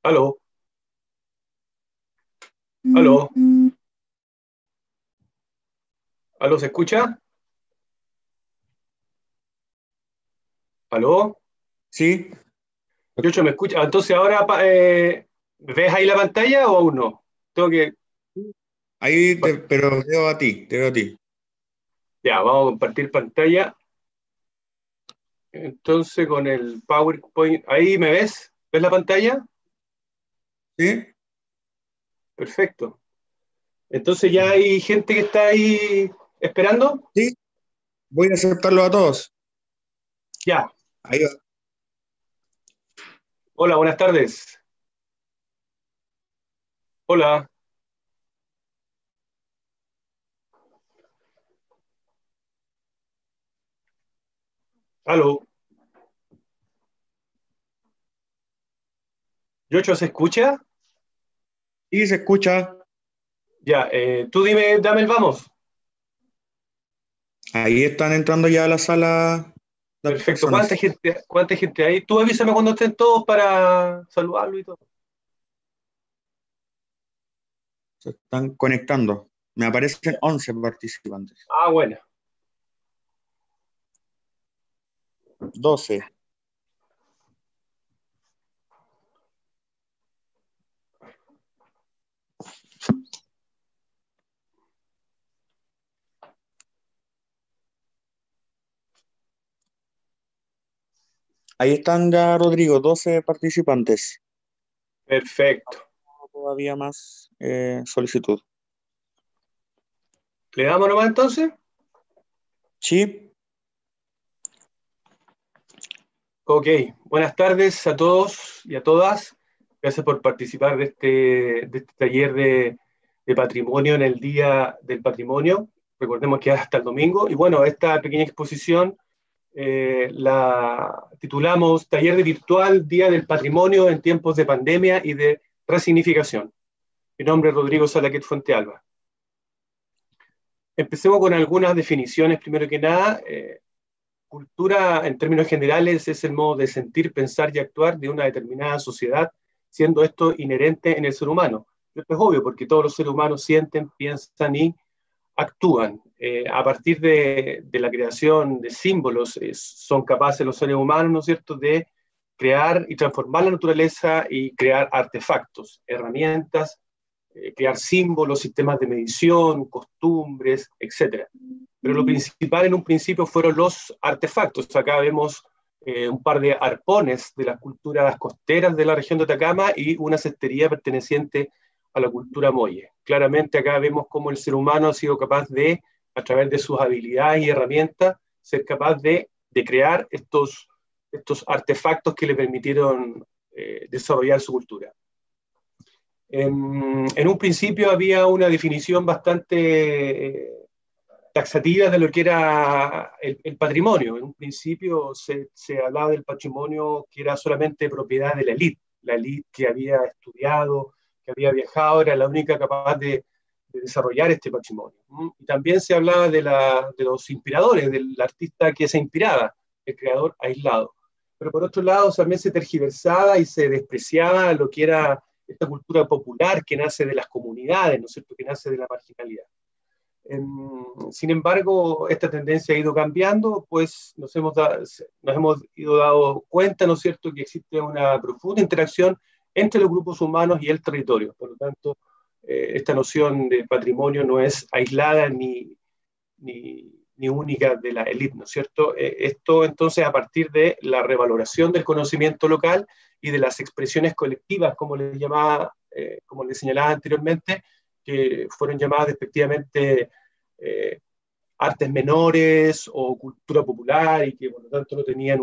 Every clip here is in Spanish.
Aló, aló, aló, ¿se escucha? Aló, Sí, Yocho, ¿me escucha? Entonces ahora, ¿ves ahí la pantalla o aún no? Tengo que, pero te veo a ti. ya, vamos a compartir pantalla. Entonces con el PowerPoint, ¿ahí me ves? ¿Ves la pantalla? ¿Sí? Perfecto. Entonces ya hay gente que está ahí esperando. Sí, voy a aceptarlo a todos. Ya, Ahí va. hola, buenas tardes. Hola, aló. Yocho, ¿se escucha? Sí, se escucha. Ya, tú dime, dame el vamos. Ahí están entrando ya a la sala las Perfecto. ¿Cuánta personas. gente, cuánta gente hay? Tú avísame cuando estén todos para saludarlo y todo. Se están conectando. Me aparecen 11 participantes. Ah, bueno. 12. Ahí están ya, Rodrigo, 12 participantes. Perfecto. Todavía más solicitud. ¿Le damos nomás entonces? Sí, Ok. Buenas tardes a todos y a todas. Gracias por participar de este taller de patrimonio en el Día del Patrimonio. Recordemos que es hasta el domingo. Y bueno, esta pequeña exposición la titulamos Taller de Virtual Día del Patrimonio en tiempos de pandemia y de resignificación. Mi nombre es Rodrigo Salaquet Fuentealba. Empecemos con algunas definiciones, primero que nada. Cultura, en términos generales, es el modo de sentir, pensar y actuar de una determinada sociedad, siendo esto inherente en el ser humano. Esto es obvio, porque todos los seres humanos sienten, piensan y actúan. A partir de la creación de símbolos, son capaces los seres humanos, ¿no es cierto?, de crear y transformar la naturaleza y crear artefactos, herramientas, crear símbolos, sistemas de medición, costumbres, etcétera. Pero lo principal en un principio fueron los artefactos. Acá vemos un par de arpones de las culturas costeras de la región de Atacama y una cestería perteneciente a la cultura Moye. Claramente acá vemos cómo el ser humano ha sido capaz de, a través de sus habilidades y herramientas, ser capaz de crear estos artefactos que le permitieron desarrollar su cultura. En un principio había una definición bastante taxativa de lo que era el patrimonio. En un principio se hablaba del patrimonio que era solamente propiedad de la élite que había estudiado, que había viajado, era la única capaz de desarrollar este patrimonio. Y también se hablaba de los inspiradores, del artista que se inspiraba, el creador aislado. Pero por otro lado también se tergiversaba y se despreciaba lo que era esta cultura popular que nace de las comunidades, ¿no es cierto?, que nace de la marginalidad. Sin embargo, esta tendencia ha ido cambiando, pues nos hemos ido dando cuenta, ¿no es cierto?, que existe una profunda interacción entre los grupos humanos y el territorio. Por lo tanto, esta noción de patrimonio no es aislada ni única de la élite, ¿no es cierto? Esto entonces a partir de la revaloración del conocimiento local y de las expresiones colectivas, como les señalaba anteriormente, que fueron llamadas despectivamente eh, artes menores o cultura popular y que por lo tanto no tenían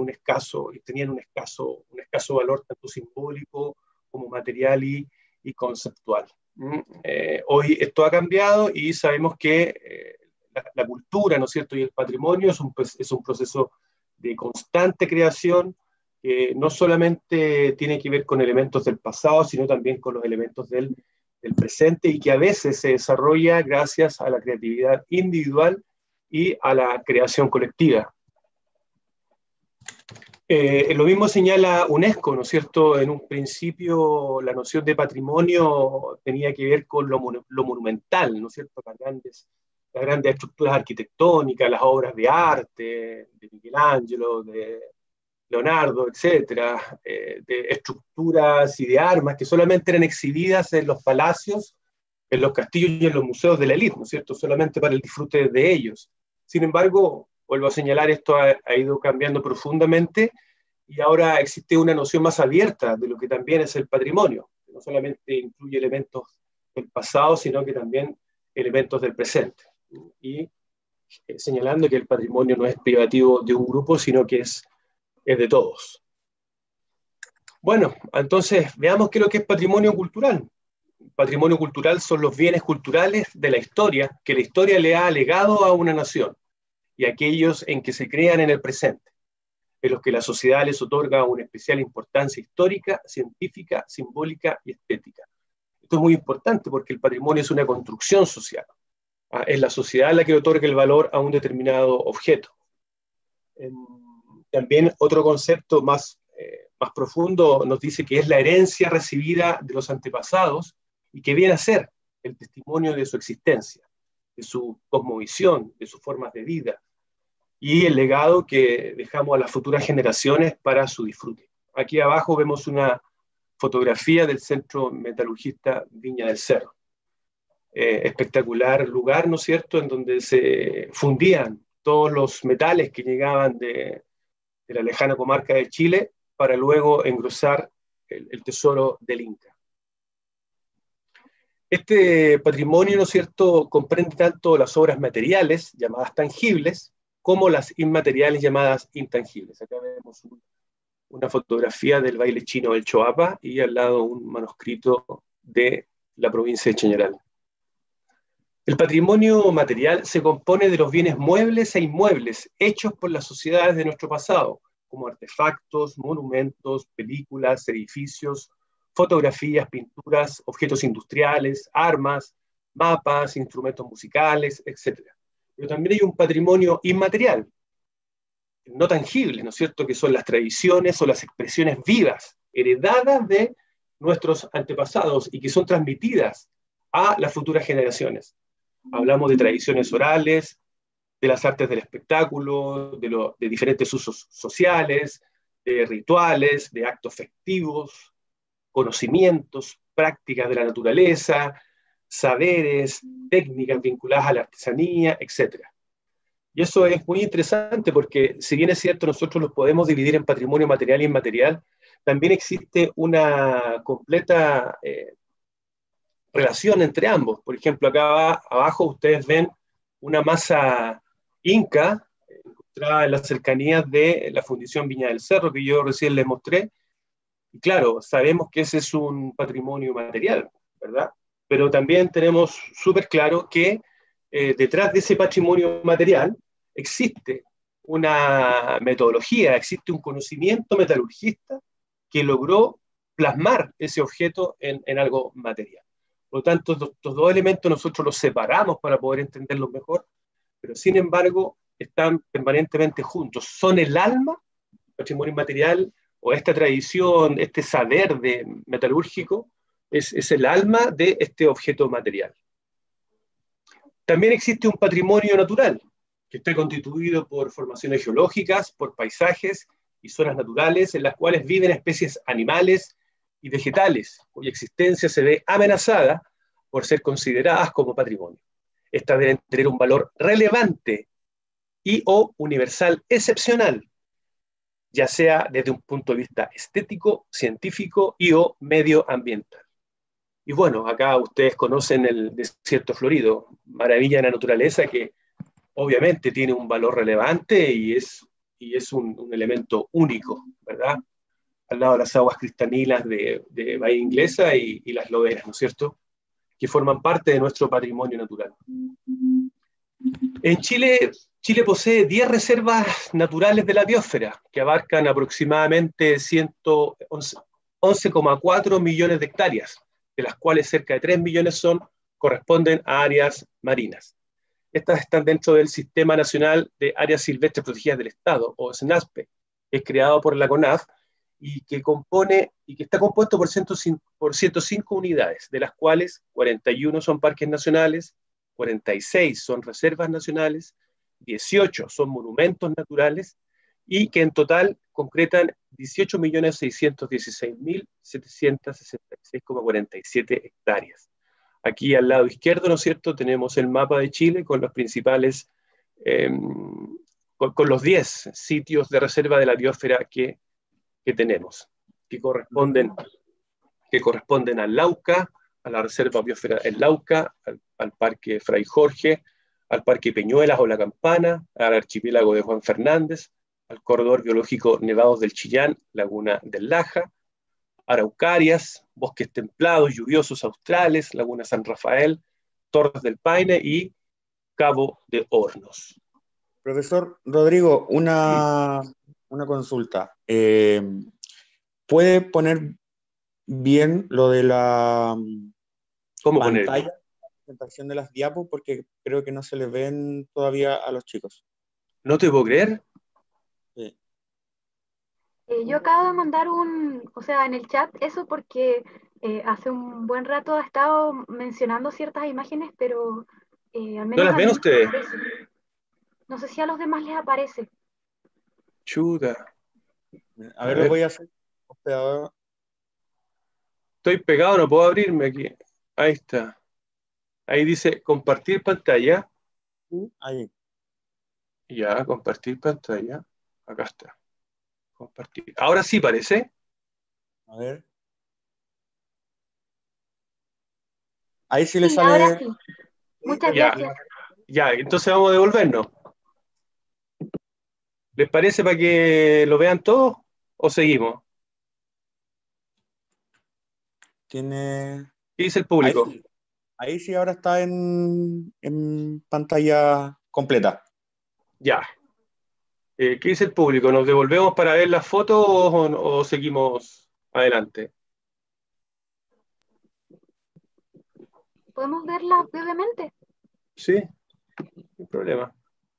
un escaso valor tanto simbólico como material y conceptual. Hoy esto ha cambiado y sabemos que la cultura, ¿no es cierto?, y el patrimonio es un proceso de constante creación que no solamente tiene que ver con elementos del pasado, sino también con los elementos del presente y que a veces se desarrolla gracias a la creatividad individual y a la creación colectiva. Lo mismo señala UNESCO, ¿no es cierto? En un principio la noción de patrimonio tenía que ver con lo monumental, ¿no es cierto? Las grandes estructuras arquitectónicas, las obras de arte, de Michelangelo, de Leonardo, etcétera, de estructuras y de armas que solamente eran exhibidas en los palacios, en los castillos y en los museos de la élite, ¿no es cierto? Solamente para el disfrute de ellos. Sin embargo, vuelvo a señalar, esto ha ido cambiando profundamente y ahora existe una noción más abierta de lo que también es el patrimonio, que no solamente incluye elementos del pasado, sino que también elementos del presente. Y señalando que el patrimonio no es privativo de un grupo, sino que es de todos. Bueno, entonces veamos qué es lo que es patrimonio cultural. Patrimonio cultural son los bienes culturales de la historia que la historia le ha legado a una nación y aquellos en que se crean en el presente, en los que la sociedad les otorga una especial importancia histórica, científica, simbólica y estética. Esto es muy importante porque el patrimonio es una construcción social. Es la sociedad la que otorga el valor a un determinado objeto. También otro concepto más profundo nos dice que es la herencia recibida de los antepasados y que viene a ser el testimonio de su existencia, de su cosmovisión, de sus formas de vida y el legado que dejamos a las futuras generaciones para su disfrute. Aquí abajo vemos una fotografía del Centro Metalurgista Viña del Cerro. Espectacular lugar, ¿no es cierto?, en donde se fundían todos los metales que llegaban de la lejana comarca de Chile para luego engrosar el tesoro del Inca. Este patrimonio, ¿no es cierto?, comprende tanto las obras materiales, llamadas tangibles, como las inmateriales, llamadas intangibles. Acá vemos una fotografía del baile chino del Choapa y al lado un manuscrito de la provincia de Chañaral. El patrimonio material se compone de los bienes muebles e inmuebles hechos por las sociedades de nuestro pasado, como artefactos, monumentos, películas, edificios, fotografías, pinturas, objetos industriales, armas, mapas, instrumentos musicales, etc. Pero también hay un patrimonio inmaterial, no tangible, ¿no es cierto?, que son las tradiciones o las expresiones vivas, heredadas de nuestros antepasados y que son transmitidas a las futuras generaciones. Hablamos de tradiciones orales, de las artes del espectáculo, de diferentes usos sociales, de rituales, de actos festivos, conocimientos, prácticas de la naturaleza, saberes, técnicas vinculadas a la artesanía, etc. Y eso es muy interesante porque, si bien es cierto, nosotros los podemos dividir en patrimonio material e inmaterial, también existe una completa relación entre ambos. Por ejemplo, acá abajo ustedes ven una masa inca encontrada en las cercanías de la Fundición Viña del Cerro, que yo recién les mostré. Y claro, sabemos que ese es un patrimonio material, ¿verdad? Pero también tenemos súper claro que detrás de ese patrimonio material existe una metodología, existe un conocimiento metalurgista que logró plasmar ese objeto en algo material. Por lo tanto, estos dos elementos nosotros los separamos para poder entenderlos mejor, pero sin embargo están permanentemente juntos. Son el alma, el patrimonio inmaterial, o esta tradición, este saber metalúrgico, es el alma de este objeto material. También existe un patrimonio natural, que está constituido por formaciones geológicas, por paisajes y zonas naturales en las cuales viven especies animales y vegetales, cuya existencia se ve amenazada por ser consideradas como patrimonio. Estas deben tener un valor relevante y o universal excepcional, ya sea desde un punto de vista estético, científico y o medioambiental. Y bueno, acá ustedes conocen el desierto florido, maravilla de la naturaleza que obviamente tiene un valor relevante y es un elemento único, ¿verdad? Al lado de las aguas cristalinas de Bahía Inglesa y las loberas, ¿no es cierto?, que forman parte de nuestro patrimonio natural. En Chile posee 10 reservas naturales de la biosfera, que abarcan aproximadamente 11,4 millones de hectáreas, de las cuales cerca de 3 millones corresponden a áreas marinas. Estas están dentro del Sistema Nacional de Áreas Silvestres Protegidas del Estado, o SNASPE, que es creado por la CONAF y que está compuesto por 105 unidades, de las cuales 41 son parques nacionales, 46 son reservas nacionales, 18 son monumentos naturales y que en total concretan 18.616.766,47 hectáreas. Aquí al lado izquierdo, ¿no es cierto?, tenemos el mapa de Chile con los principales, con los 10 sitios de reserva de la biosfera que tenemos, que corresponden al Lauca, a la reserva biosfera El Lauca, al Parque Fray Jorge, al Parque Peñuelas o La Campana, al archipiélago de Juan Fernández, al corredor biológico Nevados del Chillán, Laguna del Laja, Araucarias, bosques templados, lluviosos australes, Laguna San Rafael, Torres del Paine y Cabo de Hornos. Profesor Rodrigo, una consulta. ¿Puede poner bien lo de la ¿Cómo pantalla, la presentación de las diapos? Porque creo que no se les ven todavía a los chicos. ¿No te puedo creer? Sí. Yo acabo de mandar en el chat eso porque hace un buen rato ha estado mencionando ciertas imágenes, pero al menos ¿No las a ven mí ustedes? no me aparece. No sé si a los demás les aparece. Chuta. A ver, lo voy a hacer. Estoy pegado, no puedo abrirme aquí. Ahí está. Ahí dice compartir pantalla. Ahí. Ya, compartir pantalla. Acá está. Compartir. Ahora sí parece. A ver. Ahí sí le Sí, sale. ahora sí. Muchas Ya, gracias. ya, entonces vamos a devolvernos. ¿Les parece para que lo vean todos o seguimos? Tiene. ¿Qué dice el público? Ahí sí ahora está en pantalla completa. Ya. ¿Qué dice el público? ¿Nos devolvemos para ver las fotos o seguimos adelante? ¿Podemos verlas brevemente? Sí, sin problema.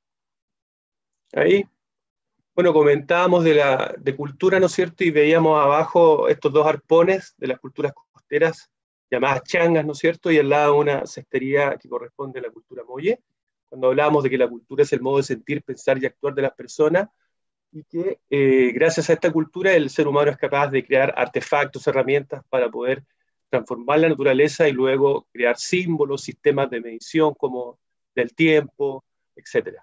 Ahí. Bueno, comentábamos de cultura, ¿no es cierto? Y veíamos abajo estos dos arpones de las culturas costeras llamadas changas, ¿no es cierto? Y al lado una cestería que corresponde a la cultura molle. Cuando hablábamos de que la cultura es el modo de sentir, pensar y actuar de las personas, y que gracias a esta cultura el ser humano es capaz de crear artefactos, herramientas para poder transformar la naturaleza y luego crear símbolos, sistemas de medición como del tiempo, etc.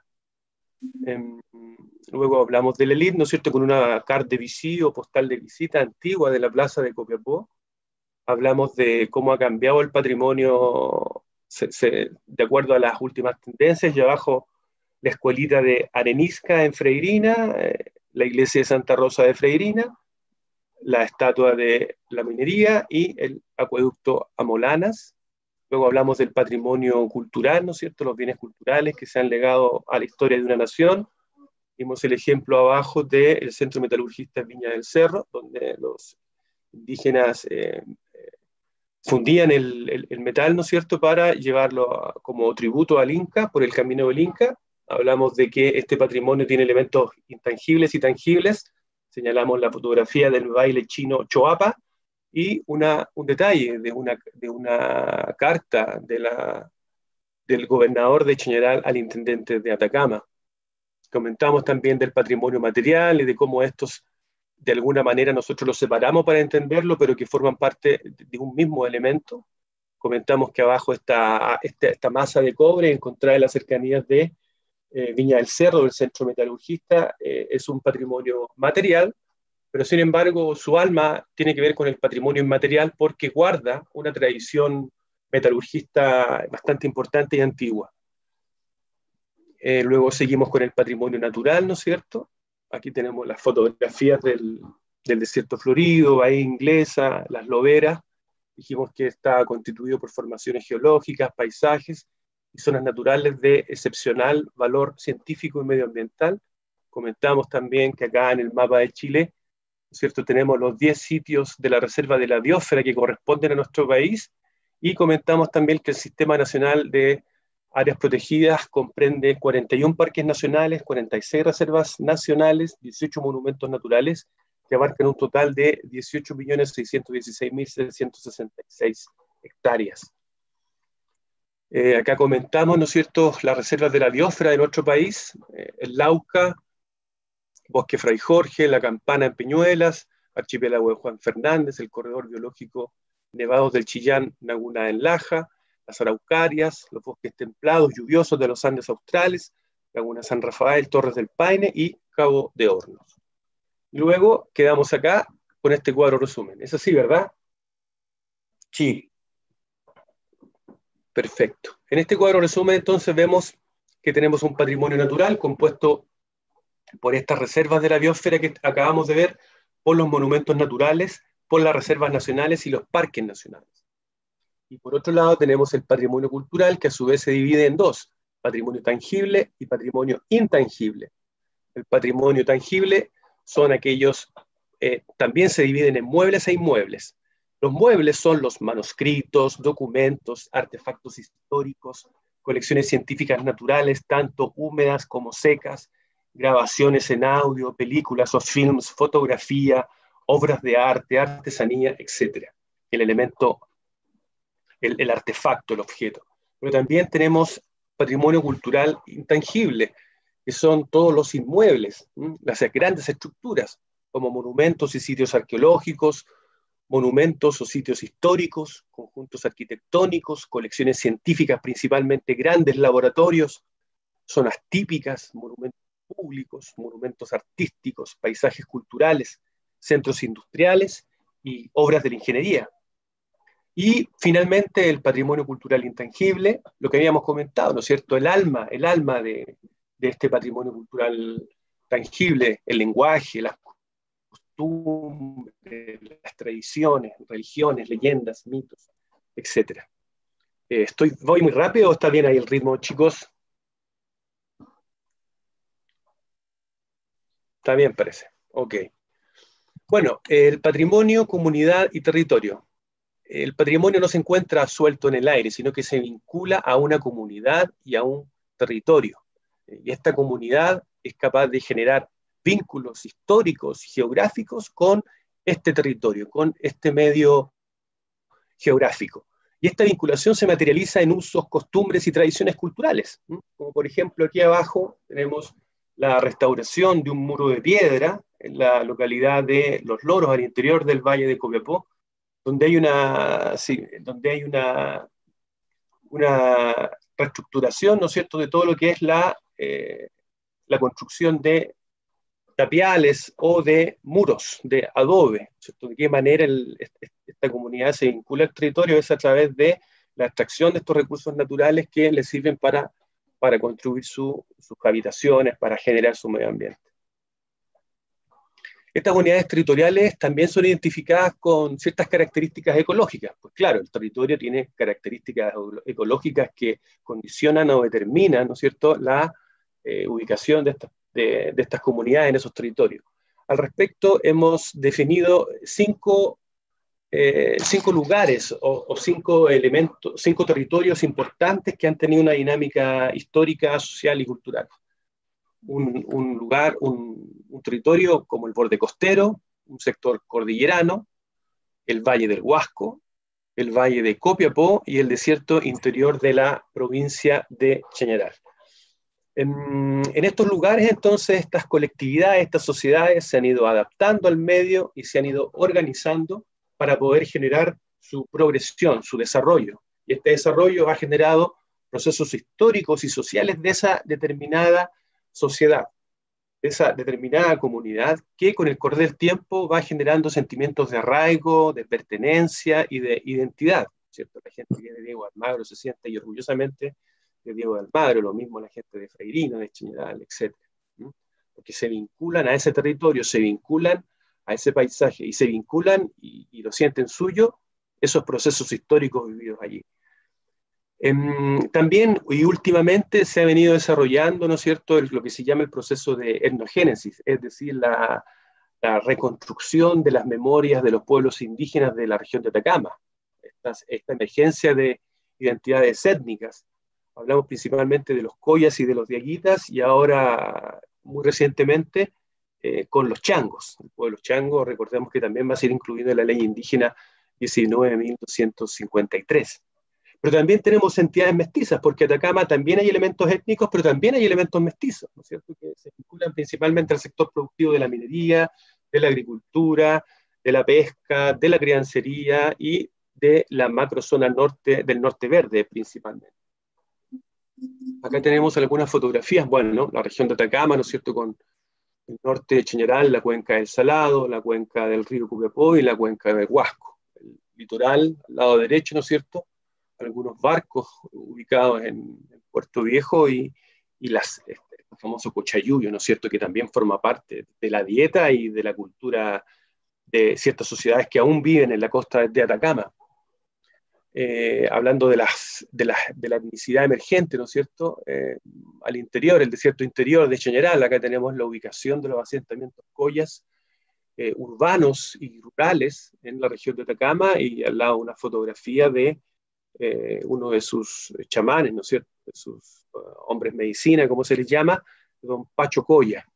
Luego hablamos del elite, ¿no es cierto?, con una carta de visita o postal de visita antigua de la plaza de Copiapó. Hablamos de cómo ha cambiado el patrimonio de acuerdo a las últimas tendencias, y abajo la escuelita de Arenisca en Freirina, la iglesia de Santa Rosa de Freirina, la estatua de la minería y el acueducto Amolanas. Luego hablamos del patrimonio cultural, ¿no es cierto?, los bienes culturales que se han legado a la historia de una nación. Vimos el ejemplo abajo del Centro Metalurgista Viña del Cerro, donde los indígenas fundían el metal, ¿no es cierto?, para llevarlo como tributo al Inca por el camino del Inca. Hablamos de que este patrimonio tiene elementos intangibles y tangibles. Señalamos la fotografía del baile chino Choapa y un detalle de una carta del gobernador de Chañaral al intendente de Atacama. Comentamos también del patrimonio material y de cómo estos, de alguna manera, nosotros los separamos para entenderlo, pero que forman parte de un mismo elemento. Comentamos que abajo está esta masa de cobre encontrada en las cercanías de Viña del Cerro, del centro metalurgista, es un patrimonio material, pero sin embargo su alma tiene que ver con el patrimonio inmaterial porque guarda una tradición metalurgista bastante importante y antigua. Luego seguimos con el patrimonio natural, ¿no es cierto? Aquí tenemos las fotografías del desierto florido, bahía inglesa, las loberas. Dijimos que está constituido por formaciones geológicas, paisajes y zonas naturales de excepcional valor científico y medioambiental. Comentamos también que acá en el mapa de Chile, ¿no es cierto?, tenemos los 10 sitios de la reserva de la biosfera que corresponden a nuestro país, y comentamos también que el Sistema Nacional de áreas protegidas comprende 41 parques nacionales, 46 reservas nacionales, 18 monumentos naturales, que abarcan un total de 18.616.766 hectáreas. Acá comentamos, ¿no es cierto?, las reservas de la biosfera de nuestro país, el Lauca, Bosque Fray Jorge, La Campana en Peñuelas, Archipiélago de Juan Fernández, el Corredor Biológico Nevados del Chillán, Laguna en Laja, las Araucarias, los bosques templados lluviosos de los Andes australes, Laguna San Rafael, Torres del Paine y Cabo de Hornos. Luego quedamos acá con este cuadro resumen. ¿Es así, verdad? Sí. Perfecto. En este cuadro resumen entonces vemos que tenemos un patrimonio natural compuesto por estas reservas de la biosfera que acabamos de ver, por los monumentos naturales, por las reservas nacionales y los parques nacionales. Y por otro lado tenemos el patrimonio cultural, que a su vez se divide en dos, patrimonio tangible y patrimonio intangible. El patrimonio tangible son aquellos, también se dividen en muebles e inmuebles. Los muebles son los manuscritos, documentos, artefactos históricos, colecciones científicas naturales, tanto húmedas como secas, grabaciones en audio, películas o films, fotografía, obras de arte, artesanía, etc. El elemento, el artefacto, el objeto. Pero también tenemos patrimonio cultural intangible, que son todos los inmuebles, las grandes estructuras, como monumentos y sitios arqueológicos, monumentos o sitios históricos, conjuntos arquitectónicos, colecciones científicas, principalmente grandes laboratorios, zonas típicas, monumentos públicos, monumentos artísticos, paisajes culturales, centros industriales y obras de la ingeniería. Y finalmente el patrimonio cultural intangible, lo que habíamos comentado, ¿no es cierto? El alma de este patrimonio cultural tangible, el lenguaje, las costumbres, las tradiciones, religiones, leyendas, mitos, etc. ¿Voy muy rápido o está bien ahí el ritmo, chicos? Está bien, parece. Ok. Bueno, el patrimonio, comunidad y territorio. El patrimonio no se encuentra suelto en el aire, sino que se vincula a una comunidad y a un territorio. Y esta comunidad es capaz de generar vínculos históricos, geográficos con este territorio, con este medio geográfico. Y esta vinculación se materializa en usos, costumbres y tradiciones culturales. Como por ejemplo aquí abajo tenemos la restauración de un muro de piedra en la localidad de Los Loros, al interior del Valle de Copiapó, donde hay una reestructuración, ¿no es cierto?, de todo lo que es la construcción de tapiales o de muros de adobe, ¿cierto? De qué manera esta comunidad se vincula al territorio es a través de la extracción de estos recursos naturales que les sirven para construir sus habitaciones, para generar su medio ambiente. Estas unidades territoriales también son identificadas con ciertas características ecológicas. Pues claro, el territorio tiene características ecológicas que condicionan o determinan, ¿no es cierto?, la ubicación de estas comunidades en esos territorios. Al respecto, hemos definido cinco lugares o cinco elementos, 5 territorios importantes que han tenido una dinámica histórica, social y cultural. Un territorio como el borde costero, un sector cordillerano, el Valle del Huasco, el Valle de Copiapó y el desierto interior de la provincia de Chañaral. En estos lugares, entonces, estas colectividades, estas sociedades se han ido adaptando al medio y se han ido organizando para poder generar su progresión, su desarrollo. Y este desarrollo ha generado procesos históricos y sociales de esa determinada sociedad, de esa determinada comunidad, que con el correr del tiempo va generando sentimientos de arraigo, de pertenencia y de identidad, ¿cierto? La gente que es de Diego de Almagro se siente y orgullosamente de Diego de Almagro, lo mismo la gente de Freirina, de Chañaral, etc. Porque se vinculan a ese territorio, se vinculan a ese paisaje y se vinculan y lo sienten suyo esos procesos históricos vividos allí. También y últimamente se ha venido desarrollando, ¿no es cierto?, lo que se llama el proceso de etnogénesis, es decir, la reconstrucción de las memorias de los pueblos indígenas de la región de Atacama, esta emergencia de identidades étnicas Hablamos principalmente de los Collas y de los Diaguitas, y ahora, muy recientemente, con los Changos. El pueblo Chango, recordemos que también va a ser incluido en la ley indígena 19.253. Pero también tenemos entidades mestizas, porque Atacama también hay elementos étnicos, pero también hay elementos mestizos, ¿no es cierto?, que se vinculan principalmente al sector productivo de la minería, de la agricultura, de la pesca, de la criancería y de la macrozona norte, del norte verde principalmente. Acá tenemos algunas fotografías, bueno, ¿no? La región de Atacama, ¿no es cierto?, con el norte de Chañaral, la cuenca del Salado, la cuenca del río Copiapó y la cuenca del Huasco. El litoral, al lado derecho, ¿no es cierto?, algunos barcos ubicados en Puerto Viejo y el famoso cochayuyo, ¿no es cierto?, que también forma parte de la dieta y de la cultura de ciertas sociedades que aún viven en la costa de Atacama. Hablando de la etnicidad emergente, ¿no es cierto?, al interior, el desierto interior de Chañaral, acá tenemos la ubicación de los asentamientos Collas urbanos y rurales en la región de Atacama, y al lado una fotografía de uno de sus chamanes, ¿no es cierto?, de sus hombres medicina, como se les llama, don Pacho Colla.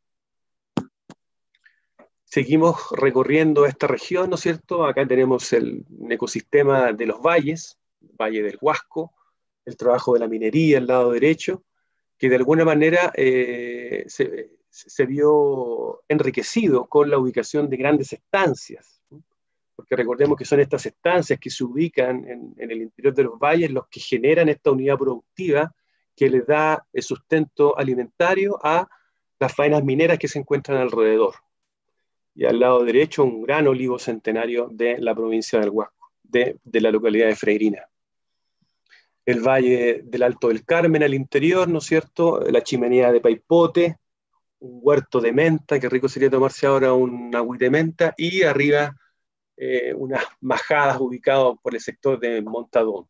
Seguimos recorriendo esta región, ¿no es cierto? Acá tenemos un ecosistema de los valles, Valle del Huasco, el trabajo de la minería al lado derecho, que de alguna manera se vio enriquecido con la ubicación de grandes estancias, ¿no? Porque recordemos que son estas estancias que se ubican en el interior de los valles los que generan esta unidad productiva que les da el sustento alimentario a las faenas mineras que se encuentran alrededor. Y al lado derecho un gran olivo centenario de la provincia del Huasco, de la localidad de Freirina. El valle del Alto del Carmen al interior, ¿no es cierto?, la chimenea de Paipote, un huerto de menta, qué rico sería tomarse ahora un agüita de menta, y arriba unas majadas ubicadas por el sector de Montadón.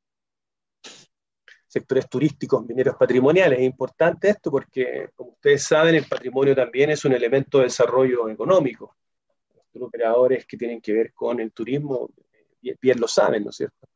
Sectores turísticos, mineros patrimoniales. Es importante esto porque, como ustedes saben, el patrimonio también es un elemento de desarrollo económico. Los operadores que tienen que ver con el turismo bien lo saben, ¿no es cierto?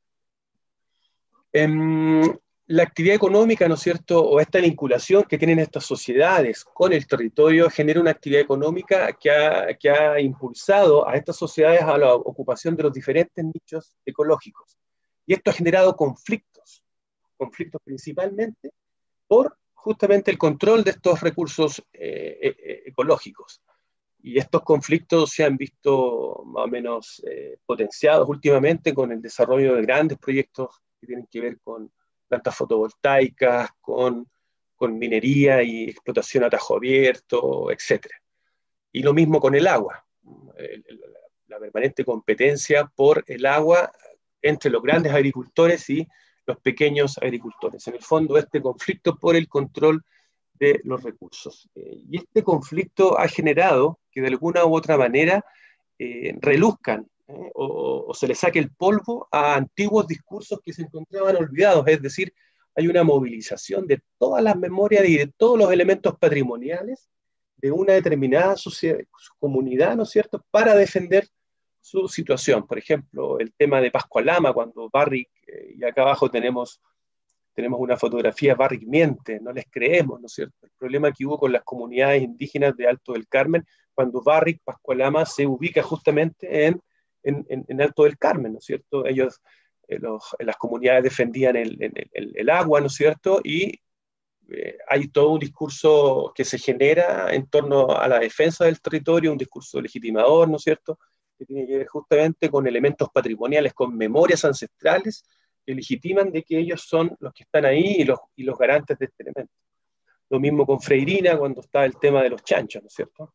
La actividad económica, ¿no es cierto?, o esta vinculación que tienen estas sociedades con el territorio genera una actividad económica que ha impulsado a estas sociedades a la ocupación de los diferentes nichos ecológicos. Y esto ha generado conflictos principalmente por justamente el control de estos recursos ecológicos. Y estos conflictos se han visto más o menos potenciados últimamente con el desarrollo de grandes proyectos que tienen que ver con plantas fotovoltaicas, con minería y explotación a tajo abierto, etc. Y lo mismo con el agua, la permanente competencia por el agua entre los grandes agricultores y los pequeños agricultores. En el fondo, este conflicto por el control de los recursos. Y este conflicto ha generado que de alguna u otra manera reluzcan o se le saque el polvo a antiguos discursos que se encontraban olvidados, es decir, hay una movilización de todas las memorias y de todos los elementos patrimoniales de una determinada comunidad, ¿no es cierto?, para defender su situación. Por ejemplo, el tema de Pascua Lama, cuando Barrick, y acá abajo tenemos una fotografía, Barrick miente, no les creemos, ¿no es cierto? El problema que hubo con las comunidades indígenas de Alto del Carmen, cuando Barrick, Pascua Lama, se ubica justamente en Alto del Carmen, ¿no es cierto? Ellos, las comunidades defendían el agua, ¿no es cierto? Y hay todo un discurso que se genera en torno a la defensa del territorio, un discurso legitimador, ¿no es cierto?, que tiene que ver justamente con elementos patrimoniales, con memorias ancestrales que legitiman de que ellos son los que están ahí y los garantes de este elemento. Lo mismo con Freirina cuando está el tema de los chanchos, ¿no es cierto?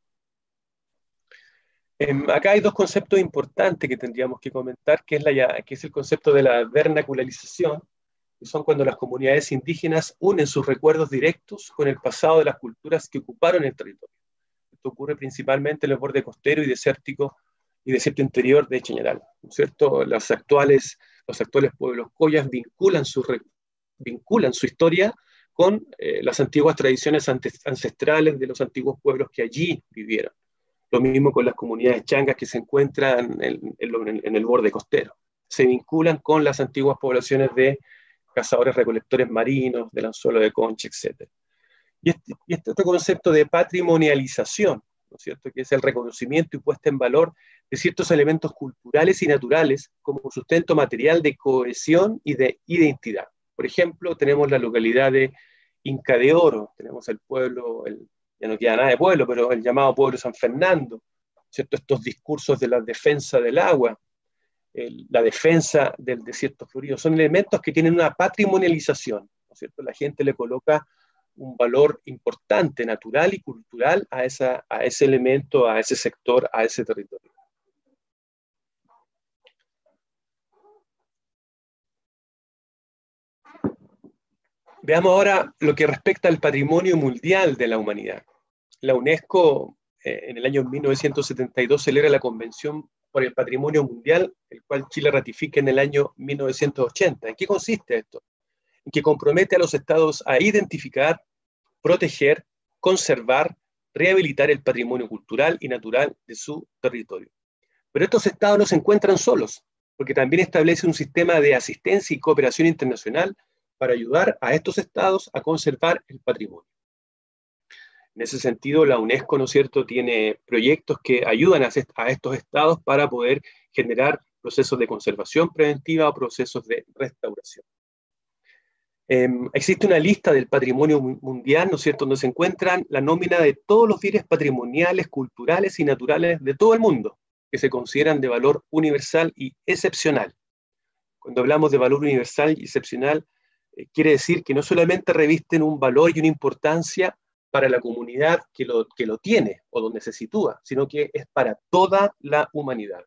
Acá hay dos conceptos importantes que tendríamos que comentar, que es el concepto de la vernacularización, que son cuando las comunidades indígenas unen sus recuerdos directos con el pasado de las culturas que ocuparon el territorio. Esto ocurre principalmente en el borde costero y desierto interior de Chañaral, ¿no es cierto? Los actuales pueblos Collas vinculan su historia con las antiguas tradiciones ancestrales de los antiguos pueblos que allí vivieron. Lo mismo con las comunidades changas que se encuentran en el borde costero. Se vinculan con las antiguas poblaciones de cazadores recolectores marinos, del anzuelo de concha, etc. Y este otro concepto de patrimonialización, ¿no es cierto?, que es el reconocimiento y puesta en valor de ciertos elementos culturales y naturales como sustento material de cohesión y de identidad. Por ejemplo, tenemos la localidad de Inca de Oro, tenemos el pueblo, ya no queda nada de pueblo, pero el llamado pueblo San Fernando, ¿cierto?, estos discursos de la defensa del agua, la defensa del desierto florido, son elementos que tienen una patrimonialización, ¿no es cierto? La gente le coloca un valor importante, natural y cultural a ese elemento, a ese sector, a ese territorio. Veamos ahora lo que respecta al patrimonio mundial de la humanidad. La UNESCO en el año 1972 celebra la Convención por el Patrimonio Mundial, el cual Chile ratifica en el año 1980. ¿En qué consiste esto? En que compromete a los estados a identificar, proteger, conservar, rehabilitar el patrimonio cultural y natural de su territorio. Pero estos estados no se encuentran solos, porque también establece un sistema de asistencia y cooperación internacional para ayudar a estos estados a conservar el patrimonio. En ese sentido, la UNESCO, ¿no es cierto?, tiene proyectos que ayudan a estos estados para poder generar procesos de conservación preventiva o procesos de restauración. Existe una lista del patrimonio mundial, ¿no es cierto?, donde se encuentran la nómina de todos los bienes patrimoniales, culturales y naturales de todo el mundo, que se consideran de valor universal y excepcional. Cuando hablamos de valor universal y excepcional, quiere decir que no solamente revisten un valor y una importancia para la comunidad que lo tiene o donde se sitúa, sino que es para toda la humanidad.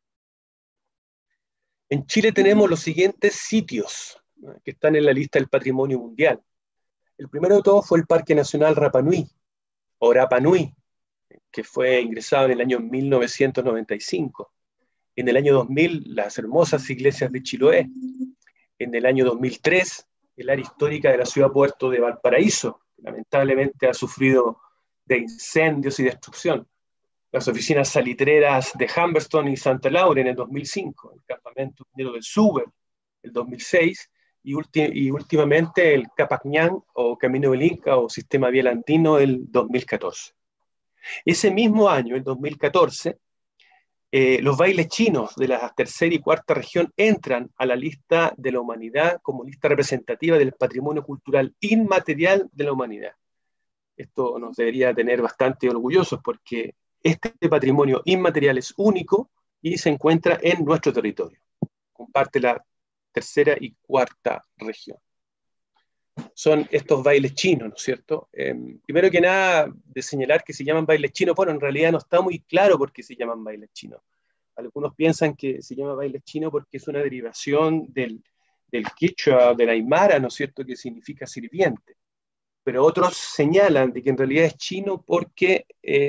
En Chile tenemos los siguientes sitios que están en la lista del patrimonio mundial. El primero de todos fue el Parque Nacional Rapa Nui, o Rapa Nui, que fue ingresado en el año 1995. En el año 2000, las hermosas iglesias de Chiloé. En el año 2003, el área histórica de la ciudad puerto de Valparaíso, que lamentablemente ha sufrido de incendios y destrucción. Las oficinas salitreras de Humberstone y Santa Laura en el 2005, el campamento minero del Suber el 2006, y últimamente el Capacñán o Camino del Inca o Sistema Vial Andino el 2014. Ese mismo año, el 2014, los bailes chinos de la tercera y cuarta región entran a la lista de la humanidad como lista representativa del patrimonio cultural inmaterial de la humanidad. Esto nos debería tener bastante orgullosos porque este patrimonio inmaterial es único y se encuentra en nuestro territorio. Comparte la tercera y cuarta región. Son estos bailes chinos, ¿no es cierto? Primero que nada, de señalar que se llaman bailes chinos, bueno, en realidad no está muy claro por qué se llaman bailes chinos. Algunos piensan que se llama bailes chinos porque es una derivación del quichua, del aymara, ¿no es cierto?, que significa sirviente. Pero otros señalan de que en realidad es chino porque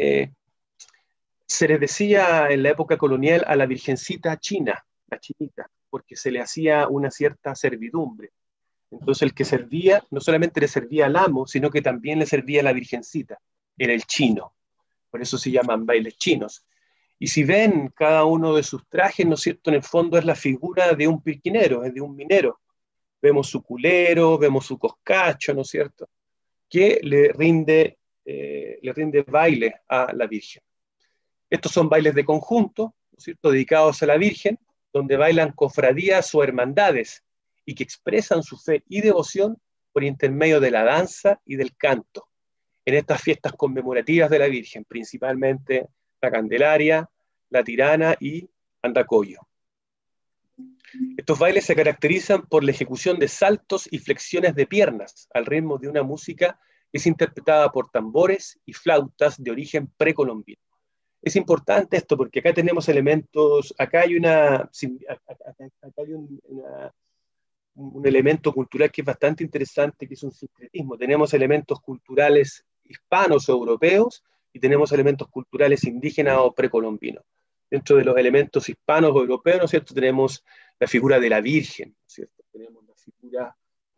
se les decía en la época colonial a la virgencita china, la chinita, porque se le hacía una cierta servidumbre. Entonces el que servía, no solamente le servía al amo, sino que también le servía a la virgencita, era el chino. Por eso se llaman bailes chinos. Y si ven cada uno de sus trajes, ¿no es cierto?, en el fondo es la figura de un pirquinero, es de un minero. Vemos su culero, vemos su coscacho, ¿no es cierto?, que le rinde baile a la Virgen. Estos son bailes de conjunto, ¿no es cierto?, dedicados a la Virgen, donde bailan cofradías o hermandades y que expresan su fe y devoción por intermedio de la danza y del canto en estas fiestas conmemorativas de la Virgen, principalmente la Candelaria, la Tirana y Andacollo. Estos bailes se caracterizan por la ejecución de saltos y flexiones de piernas al ritmo de una música que es interpretada por tambores y flautas de origen precolombino. Es importante esto porque acá tenemos elementos, acá hay un elemento cultural que es bastante interesante, que es un sincretismo. Tenemos elementos culturales hispanos o europeos y tenemos elementos culturales indígenas o precolombinos. Dentro de los elementos hispanos o europeos, ¿no es cierto?, tenemos la figura de la Virgen, ¿no es cierto?, tenemos la figura,